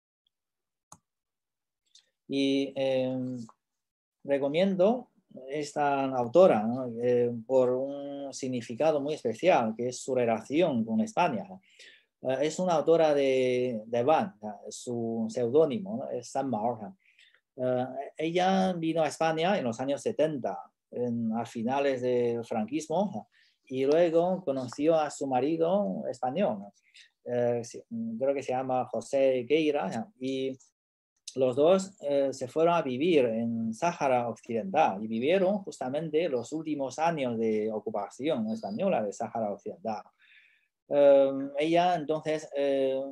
Y eh, recomiendo esta autora, ¿no?, eh, por un significado muy especial, que es su relación con España. Uh, es una autora de, de Van, uh, su seudónimo, ¿no?, es San Mao. Uh, ella vino a España en los años setenta en, a finales del franquismo y luego conoció a su marido español, eh, creo que se llama José Gueira, y los dos eh, se fueron a vivir en Sáhara Occidental y vivieron justamente los últimos años de ocupación española de Sáhara Occidental. Eh, ella entonces eh,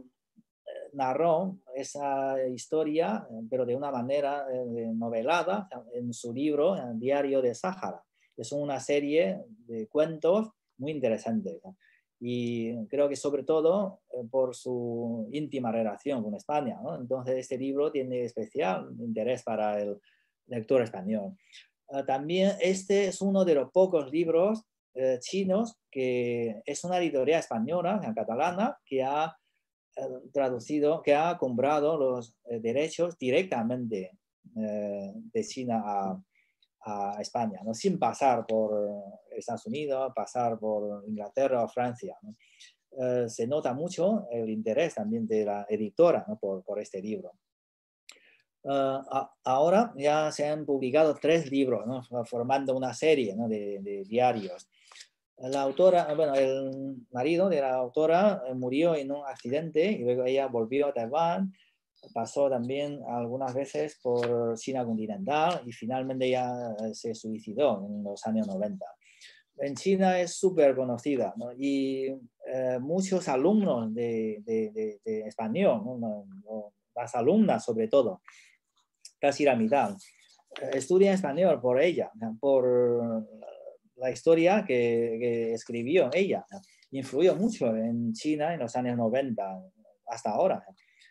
narró esa historia, pero de una manera eh, novelada en su libro en Diario de Sáhara. Es una serie de cuentos muy interesantes, ¿no? Y creo que sobre todo eh, por su íntima relación con España, ¿no? Entonces este libro tiene especial interés para el lector español. Uh, también este es uno de los pocos libros eh, chinos que es una editorial española, catalana, que ha traducido, que ha comprado los eh, derechos directamente eh, de China a, a España, ¿no? Sin pasar por Estados Unidos, pasar por Inglaterra o Francia, ¿no? Eh, se nota mucho el interés también de la editora, ¿no? por, por este libro. Uh, a, ahora ya se han publicado tres libros, ¿no? Formando una serie, ¿no? de, de diarios. La autora, bueno, el marido de la autora murió en un accidente y luego ella volvió a Taiwán, pasó también algunas veces por China continental y finalmente ya se suicidó en los años noventa. En China es súper conocida, ¿no? Y eh, muchos alumnos de, de, de, de español, ¿no? Las alumnas sobre todo, casi la mitad, estudian español por ella, por la historia que, que escribió ella. Influyó mucho en China en los años noventa hasta ahora.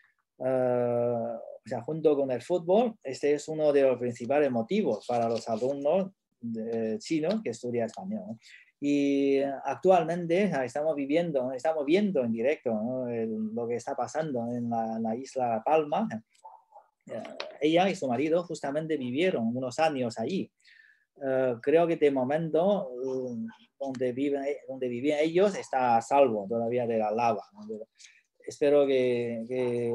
Uh, o sea, junto con el fútbol, este es uno de los principales motivos para los alumnos de, chinos que estudian español. Y actualmente estamos viviendo, estamos viendo en directo, ¿no? El, lo que está pasando en la, en la isla Palma. Uh, ella y su marido justamente vivieron unos años allí. Uh, creo que de momento uh, donde, viven, donde vivían ellos está a salvo todavía de la lava, ¿no? Pero espero que, que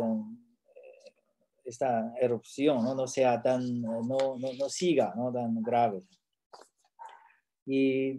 esta erupción no, no sea tan, no, no, no siga, ¿no? tan grave. Y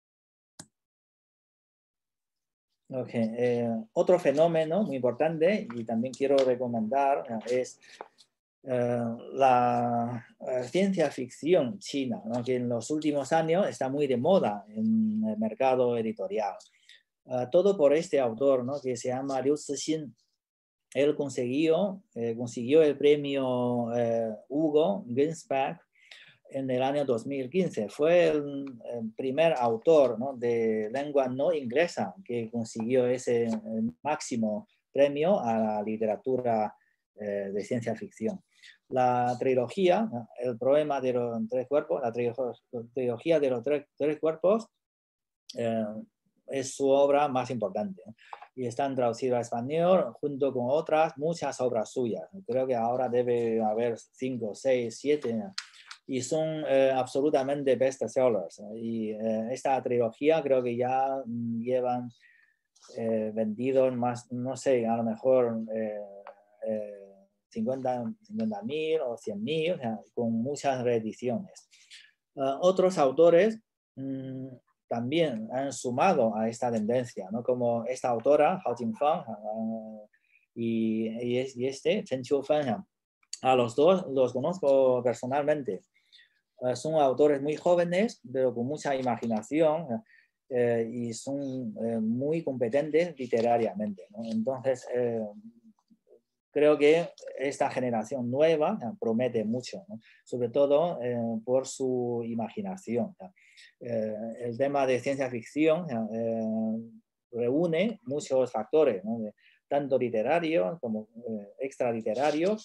okay, eh, otro fenómeno muy importante y también quiero recomendar es Uh, la uh, ciencia ficción china, ¿no? Que en los últimos años está muy de moda en el mercado editorial. Uh, todo por este autor, ¿no? Que se llama Liu Cixin. Él consiguió, eh, consiguió el premio eh, Hugo Gernsback en el año dos mil quince. Fue el, el primer autor, ¿no? de lengua no inglesa que consiguió ese máximo premio a la literatura eh, de ciencia ficción. La trilogía, el problema de los tres cuerpos, la trilogía de los tres, tres cuerpos eh, es su obra más importante y están traducidas al español junto con otras muchas obras suyas. Creo que ahora debe haber cinco, seis, siete y son eh, absolutamente bestsellers. Y eh, esta trilogía creo que ya llevan eh, vendidos más, no sé, a lo mejor eh, eh, cincuenta mil o cien mil, o sea, con muchas reediciones. Uh, otros autores mmm, también han sumado a esta tendencia, ¿no? Como esta autora, Hao Jingfang, uh, y, y este, Chen Qiufeng. A los dos los conozco personalmente. Uh, son autores muy jóvenes, pero con mucha imaginación, uh, y son uh, muy competentes literariamente, ¿no? Entonces, uh, creo que esta generación nueva promete mucho, ¿no? Sobre todo eh, por su imaginación. Eh, el tema de ciencia ficción eh, reúne muchos factores, ¿no? De, tanto literarios como eh, extraliterarios,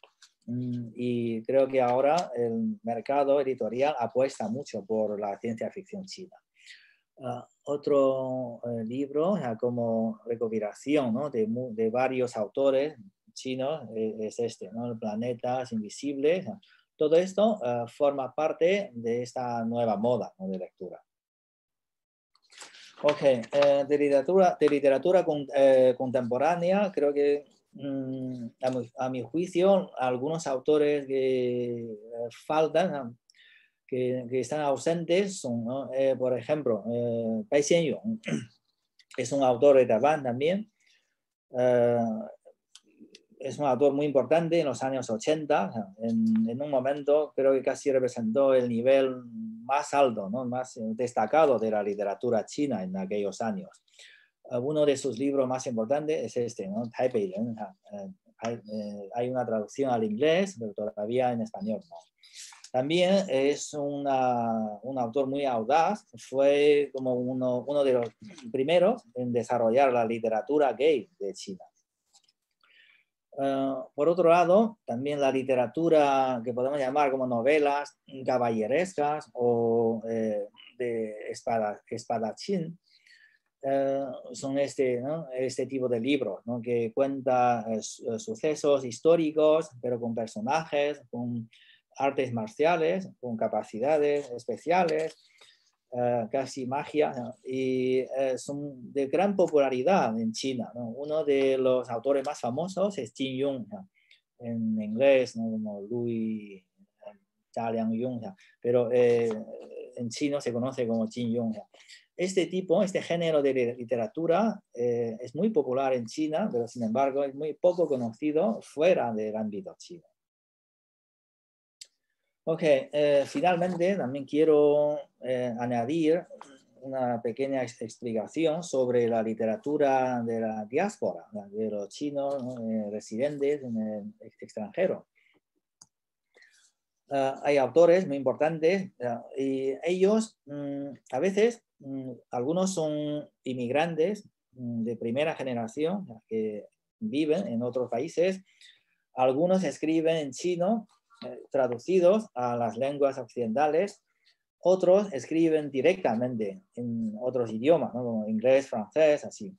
y creo que ahora el mercado editorial apuesta mucho por la ciencia ficción china. Uh, otro uh, libro uh, como recopilación, ¿no? de, de varios autores chinos eh, es este, ¿no? Planetas Invisibles. Todo esto uh, forma parte de esta nueva moda, ¿no? de lectura. Ok, eh, de literatura, de literatura con, eh, contemporánea, creo que mm, a, mi, a mi juicio algunos autores que eh, faltan que, que están ausentes son, ¿no? eh, por ejemplo, eh, Bai Xianyong es un autor de Taiwán también. Eh, es un autor muy importante en los años ochenta. En, en un momento creo que casi representó el nivel más alto, ¿no? Más destacado de la literatura china en aquellos años. Uh, uno de sus libros más importantes es este, ¿no? Taipei Ren. Uh, hay, eh, hay una traducción al inglés, pero todavía en español no. También es una, un autor muy audaz, fue como uno, uno de los primeros en desarrollar la literatura gay de China. Uh, por otro lado, también la literatura que podemos llamar como novelas caballerescas o eh, de espada, espadachín, uh, son este, ¿no? este tipo de libros, ¿no? Que cuenta uh, sucesos históricos, pero con personajes, con artes marciales, con capacidades especiales, uh, casi magia, ¿no? Y uh, son de gran popularidad en China, ¿no? Uno de los autores más famosos es Jin Yong, ¿no? En inglés, ¿no? Como Louis Jia Liangyong, ¿no? Pero eh, en chino se conoce como Jin Yong, ¿no? Este tipo, este género de literatura eh, es muy popular en China, pero sin embargo es muy poco conocido fuera del ámbito chino. Ok, eh, finalmente también quiero eh, añadir una pequeña explicación sobre la literatura de la diáspora, de los chinos, ¿no? eh, residentes en el extranjero. Uh, hay autores muy importantes uh, y ellos um, a veces, um, algunos son inmigrantes um, de primera generación uh, que viven en otros países, algunos escriben en chino, traducidos a las lenguas occidentales, otros escriben directamente en otros idiomas, ¿no? Como inglés, francés, así.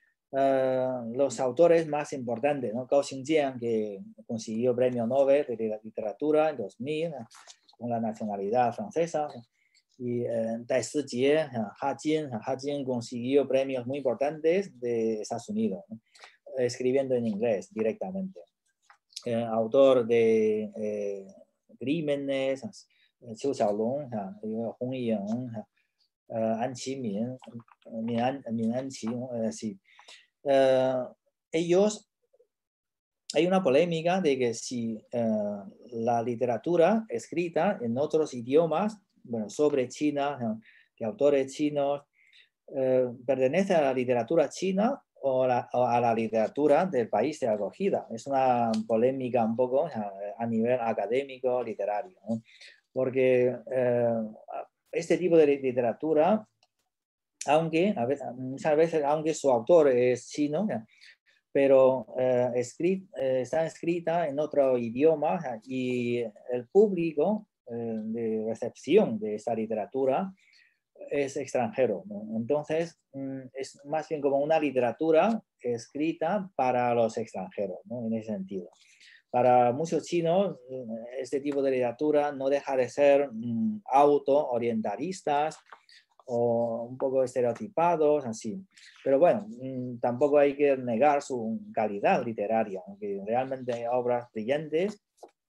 Uh, los autores más importantes, ¿no? Gao Xingjian, que consiguió premio Nobel de literatura en dos mil con la nacionalidad francesa, y uh, Dai Sijie, Ha Jin, Ha Jin consiguió premios muy importantes de Estados Unidos, ¿no? Escribiendo en inglés directamente. Eh, autor de eh, Crímenes, Qiu Xiaolong, uh, Hong Ying, uh, An Qimin, Min An, Min Anqi, uh, sí. Uh, ellos, hay una polémica de que si uh, la literatura escrita en otros idiomas, bueno, sobre China, uh, de autores chinos, uh, pertenece a la literatura china o, la, o a la literatura del país de acogida. Es una polémica un poco uh, a nivel académico, literario, ¿no? Porque uh, este tipo de literatura, aunque a veces, muchas veces, aunque su autor es chino, pero eh, escrit, eh, está escrita en otro idioma y el público eh, de recepción de esta literatura es extranjero, ¿no? Entonces, mm, es más bien como una literatura escrita para los extranjeros, ¿no? En ese sentido. Para muchos chinos, este tipo de literatura no deja de ser mm, auto-orientalistas o un poco estereotipados, así. Pero bueno, mmm, tampoco hay que negar su calidad literaria, aunque realmente hay obras brillantes.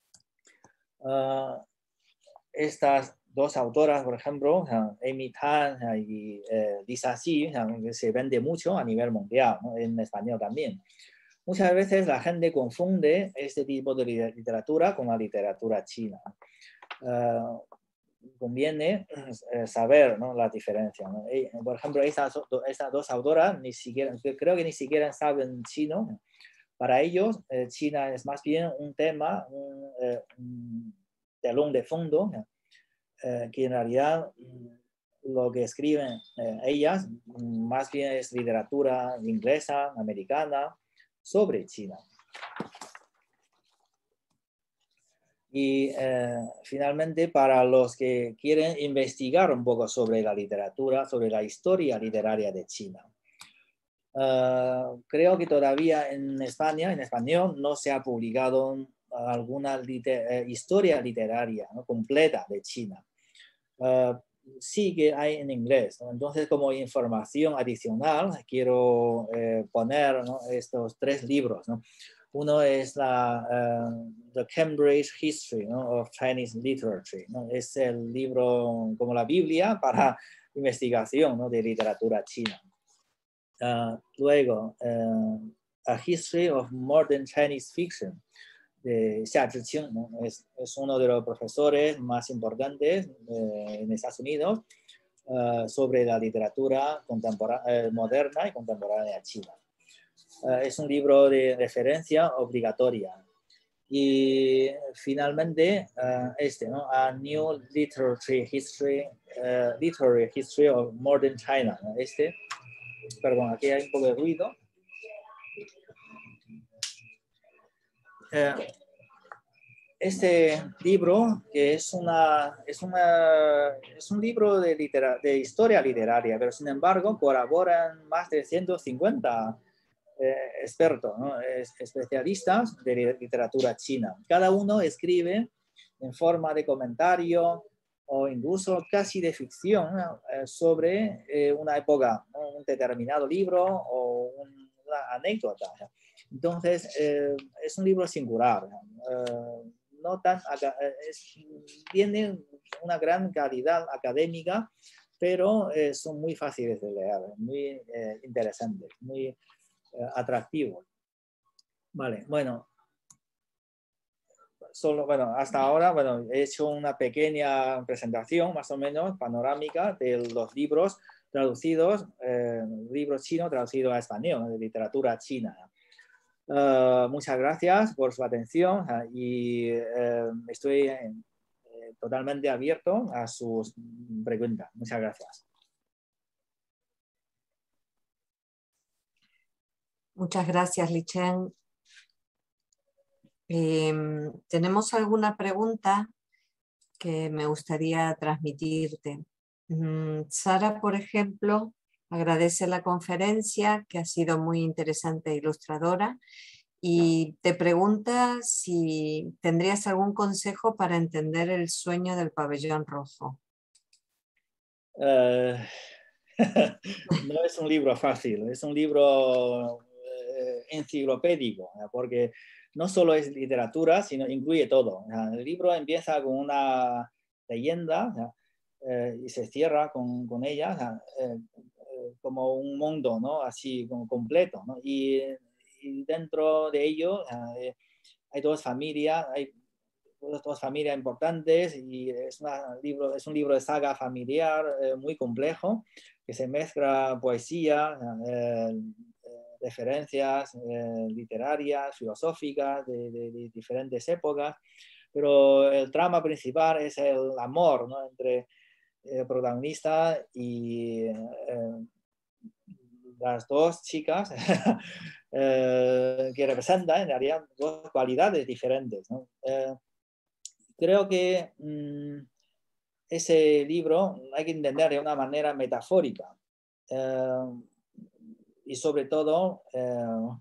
Uh, estas dos autoras, por ejemplo, uh, Amy Tan uh, y uh, Lisa Xi, uh, que se vende mucho a nivel mundial, ¿no? En español también. Muchas veces la gente confunde este tipo de literatura con la literatura china. Uh, conviene eh, saber, ¿no? La diferencia, ¿no? Y, por ejemplo, estas, estas dos autoras ni siquiera, creo que ni siquiera saben chino. Para ellos, eh, China es más bien un tema, un, eh, un telón de fondo, eh, que en realidad lo que escriben eh, ellas más bien es literatura inglesa, americana, sobre China. Y eh, finalmente, para los que quieren investigar un poco sobre la literatura, sobre la historia literaria de China, uh, creo que todavía en España, en español, no se ha publicado alguna liter eh, historia literaria, ¿no? Completa de China. Uh, sí que hay en inglés, ¿no? Entonces, como información adicional, quiero eh, poner, ¿no? estos tres libros, ¿no? Uno es la uh, The Cambridge History, ¿no? of Chinese Literature, ¿no? Es el libro como la Biblia para investigación, ¿no? de literatura china. Uh, luego, uh, A History of Modern Chinese Fiction, de Xia Zhiqing, ¿no? es, es uno de los profesores más importantes eh, en Estados Unidos uh, sobre la literatura eh, moderna y contemporánea china. Uh, es un libro de referencia obligatoria. Y finalmente, uh, este, ¿no? A New Literary History, uh, Literary History of Modern China, ¿no? Este, perdón, aquí hay un poco de ruido. Uh, Este libro, que es, una, es, una, es un libro de, litera, de historia literaria, pero sin embargo colaboran más de ciento cincuenta eh, expertos, ¿no? es, especialistas de literatura china. Cada uno escribe en forma de comentario o incluso casi de ficción, ¿no? eh, sobre eh, una época, ¿no? un determinado libro o un, una anécdota. ¿no? Entonces, eh, es un libro singular. Eh, no tan, es, tienen una gran calidad académica, pero eh, son muy fáciles de leer, muy eh, interesantes, muy eh, atractivos. Vale, bueno, solo, bueno, hasta ahora, bueno, he hecho una pequeña presentación, más o menos, panorámica de los libros traducidos, eh, libros chinos traducidos a español, de literatura china. Uh, muchas gracias por su atención uh, y uh, estoy eh, totalmente abierto a sus preguntas. Muchas gracias. Muchas gracias, Li Chen. Eh, tenemos alguna pregunta que me gustaría transmitirte. Mm, Sara, por ejemplo, agradece la conferencia, que ha sido muy interesante e ilustradora, y te pregunta si tendrías algún consejo para entender El sueño del pabellón rojo. Uh, no es un libro fácil, es un libro uh, enciclopédico, porque no solo es literatura, sino incluye todo. El libro empieza con una leyenda uh, y se cierra con, con ella uh, como un mundo, ¿no? Así como completo, ¿no? Y, y dentro de ello uh, hay dos familias, hay dos familias importantes y es, una libro, es un libro de saga familiar eh, muy complejo que se mezcla poesía, eh, referencias eh, literarias, filosóficas de, de, de diferentes épocas, pero el trama principal es el amor, ¿no? entre el protagonista y eh, las dos chicas eh, que representan en realidad dos cualidades diferentes, ¿no? Eh, creo que mmm, ese libro hay que entender de una manera metafórica eh, y sobre todo eh,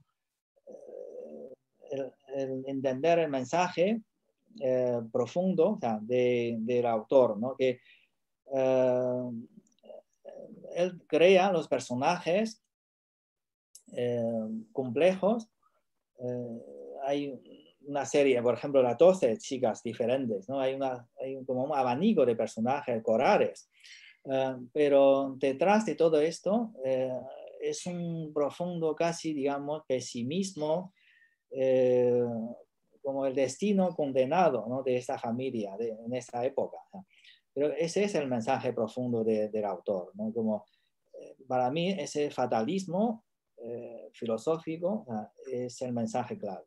el, el entender el mensaje eh, profundo, o sea, de, del autor, ¿no? Que eh, él crea los personajes eh, complejos. Eh, hay una serie, por ejemplo, las doce chicas diferentes, ¿no? Hay, una, hay como un abanico de personajes corales. Uh, pero detrás de todo esto eh, es un profundo casi, digamos, pesimismo, eh, como el destino condenado, ¿no? de esta familia de, en esta época, ¿no? Pero ese es el mensaje profundo de, del autor, ¿no? Como, eh, para mí ese fatalismo eh, filosófico uh, es el mensaje clave.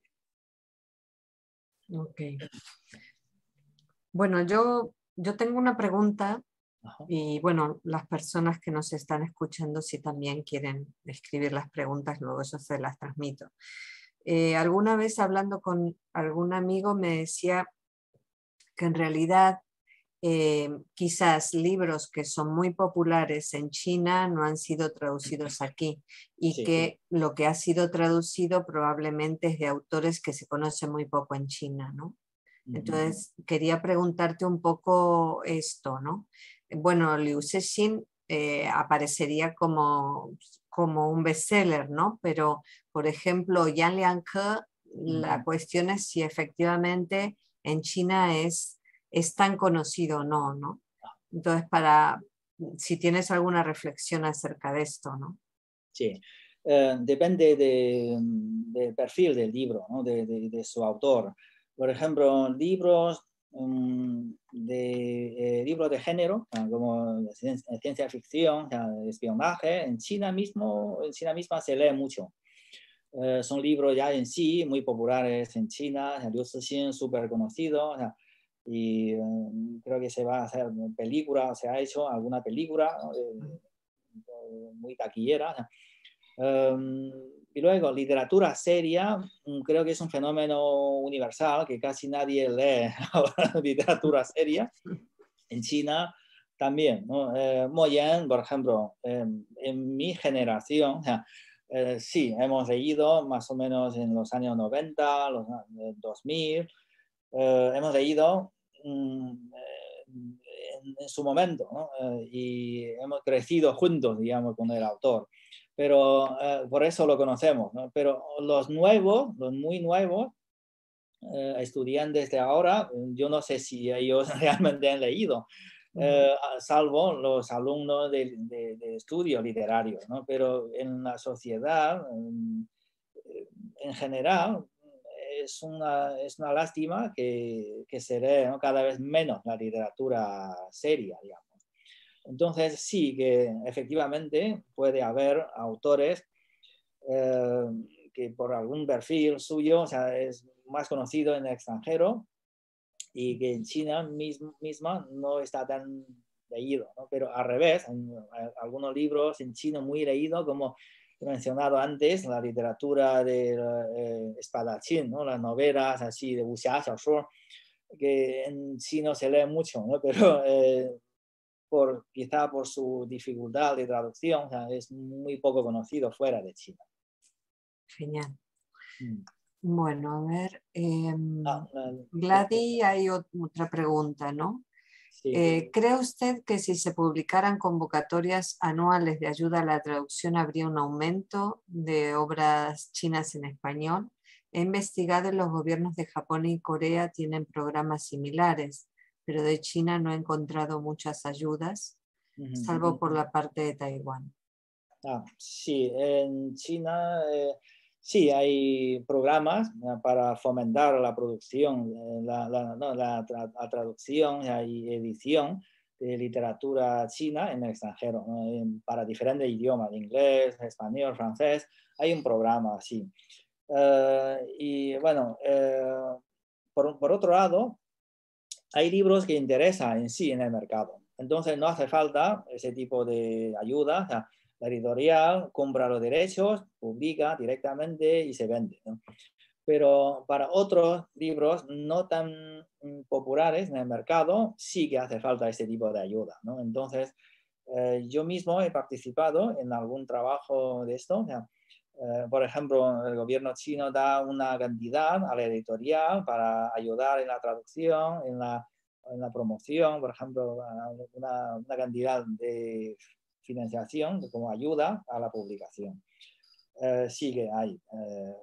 Ok. Bueno, yo, yo tengo una pregunta. Ajá. Y bueno, las personas que nos están escuchando, si también quieren escribir las preguntas, luego yo se las transmito. Eh, alguna vez hablando con algún amigo me decía que en realidad eh, quizás libros que son muy populares en China no han sido traducidos aquí y Sí, que sí. lo que ha sido traducido probablemente es de autores que se conocen muy poco en China, ¿no? Entonces, quería preguntarte un poco esto, ¿no? Bueno, Liu Cixin eh, aparecería como, como un bestseller, ¿no? Pero, por ejemplo, Yan Liangke la cuestión es si efectivamente en China es, es tan conocido o no, ¿no? Entonces, para, si tienes alguna reflexión acerca de esto, ¿no? Sí, eh, depende del de perfil del libro, ¿no? de, de, de su autor. Por ejemplo, libros um, de, eh, libros de género, como ciencia, ciencia ficción, espionaje, en China mismo, en China misma se lee mucho. Eh, son libros ya en sí muy populares en China, Liu Cixin súper conocido, o sea, y um, creo que se va a hacer película, se ha hecho alguna película, ¿no? de, de, muy taquillera. O sea, Um, y luego, literatura seria, creo que es un fenómeno universal, que casi nadie lee literatura seria. En China también, ¿no? Eh, Mo Yan, por ejemplo, eh, en mi generación, o sea, eh, sí, hemos leído más o menos en los años noventa, los eh, dos mil, eh, hemos leído mm, eh, en, en, su momento, ¿no? eh, y hemos crecido juntos, digamos, con el autor. Pero eh, por eso lo conocemos, ¿no? Pero los nuevos, los muy nuevos, eh, estudiantes de ahora, yo no sé si ellos realmente han leído, eh, salvo los alumnos de, de, de estudios literarios, ¿no? Pero en la sociedad, en, en general, es una, es una lástima que, que se lee, ¿no? cada vez menos la literatura seria, digamos. Entonces sí que efectivamente puede haber autores eh, que por algún perfil suyo, o sea, es más conocido en el extranjero y que en China mismo, misma no está tan leído, ¿no? Pero al revés, en, en algunos libros en chino muy leído, como he mencionado antes, la literatura de eh, espadachín, ¿no? Las novelas así de wuxia, xiaoshuo, que en chino se lee mucho, ¿no? Pero eh, por, quizá por su dificultad de traducción, o sea, es muy poco conocido fuera de China. Genial. Mm. Bueno, a ver, eh, Ah, uh, Gladys, hay otra pregunta, ¿no? sí. Eh, ¿Cree usted que si se publicaran convocatorias anuales de ayuda a la traducción habría un aumento de obras chinas en español? He investigado y los gobiernos de Japón y Corea tienen programas similares, pero de China no he encontrado muchas ayudas, uh-huh. salvo por la parte de Taiwán. Ah, sí, en China eh, sí hay programas eh, para fomentar la producción, eh, la, la, no, la, tra la traducción y edición de literatura china en el extranjero, ¿no? en, para diferentes idiomas, inglés, español, francés, hay un programa así. Uh, y bueno, eh, por, por otro lado, hay libros que interesan en sí en el mercado. Entonces no hace falta ese tipo de ayuda. O sea, la editorial compra los derechos, publica directamente y se vende, ¿no? Pero para otros libros no tan populares en el mercado sí que hace falta ese tipo de ayuda, ¿no? Entonces eh, yo mismo he participado en algún trabajo de esto. O sea, eh, por ejemplo, el gobierno chino da una cantidad a la editorial para ayudar en la traducción, en la, en la promoción, por ejemplo, una, una cantidad de financiación como ayuda a la publicación. Eh, sí que hay. Eh,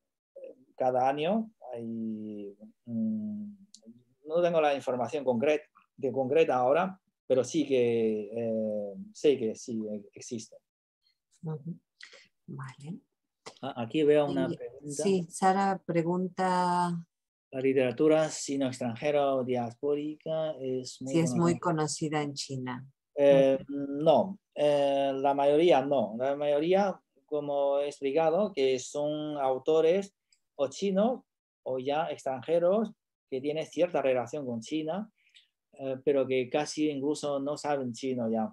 cada año hay... Mmm, no tengo la información concreta, de concreta ahora, pero sí que eh, sé que sí existe. Uh-huh. Vale. Ah, aquí veo una y, pregunta. Sí, Sara pregunta... La literatura sino-extranjera o diaspórica es muy sí, es conocida. muy conocida en China. Eh, no, eh, la mayoría no. La mayoría, como he explicado, que son autores o chinos o ya extranjeros que tienen cierta relación con China, eh, pero que casi incluso no saben chino ya.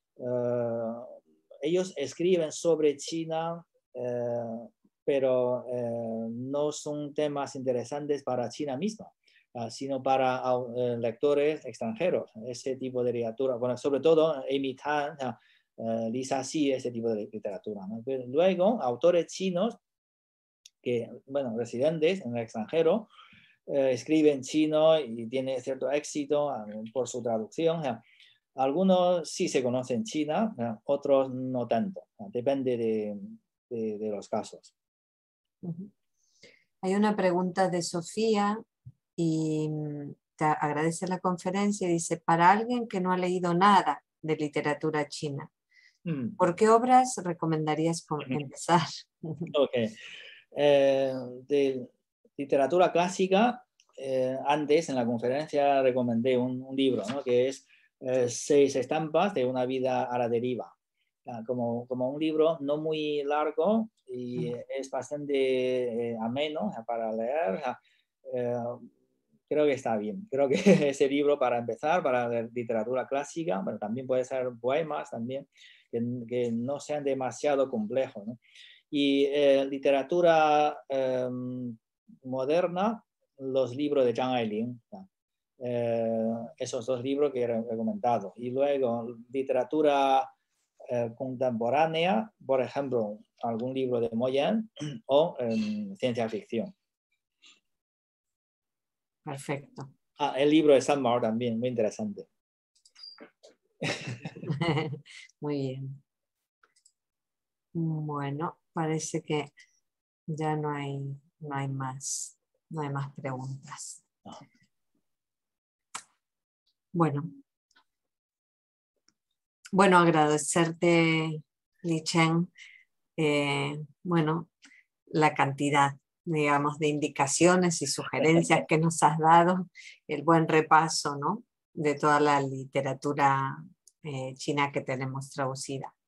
Uh, ellos escriben sobre China, uh, pero uh, no son temas interesantes para China misma, uh, sino para uh, lectores extranjeros. Ese tipo de literatura, bueno, sobre todo Amy Tan, uh, Lisa Xi, ese tipo de literatura, ¿no? Pero luego, autores chinos que, bueno, residentes en el extranjero, uh, escriben chino y tienen cierto éxito uh, por su traducción. Uh, Algunos sí se conocen en China, otros no tanto. Depende de, de, de los casos. Uh-huh. Hay una pregunta de Sofía y te agradece la conferencia y dice, para alguien que no ha leído nada de literatura china, Mm. ¿por qué obras recomendarías empezar? Ok. Eh, de literatura clásica, eh, antes en la conferencia recomendé un, un libro, ¿no? Que es eh, Seis estampas de una vida a la deriva. Ah, como, como un libro no muy largo y eh, es bastante eh, ameno para leer. Eh, creo que está bien. Creo que ese libro para empezar, para la literatura clásica, bueno, también puede ser poemas también, que, que no sean demasiado complejos, ¿no? Y eh, literatura eh, moderna, los libros de Zhang Ailing, eh, esos dos libros que he recomendado. Y luego literatura eh, contemporánea, por ejemplo, algún libro de Moyen o eh, ciencia ficción. Perfecto. Ah, el libro de San Mao también, muy interesante. Muy bien. Bueno, parece que ya no hay, no hay más, no hay más preguntas. No. Bueno. Bueno, agradecerte, Li Chen, eh, bueno, la cantidad, digamos, de indicaciones y sugerencias que nos has dado, el buen repaso, ¿no?, de toda la literatura eh, china que tenemos traducida.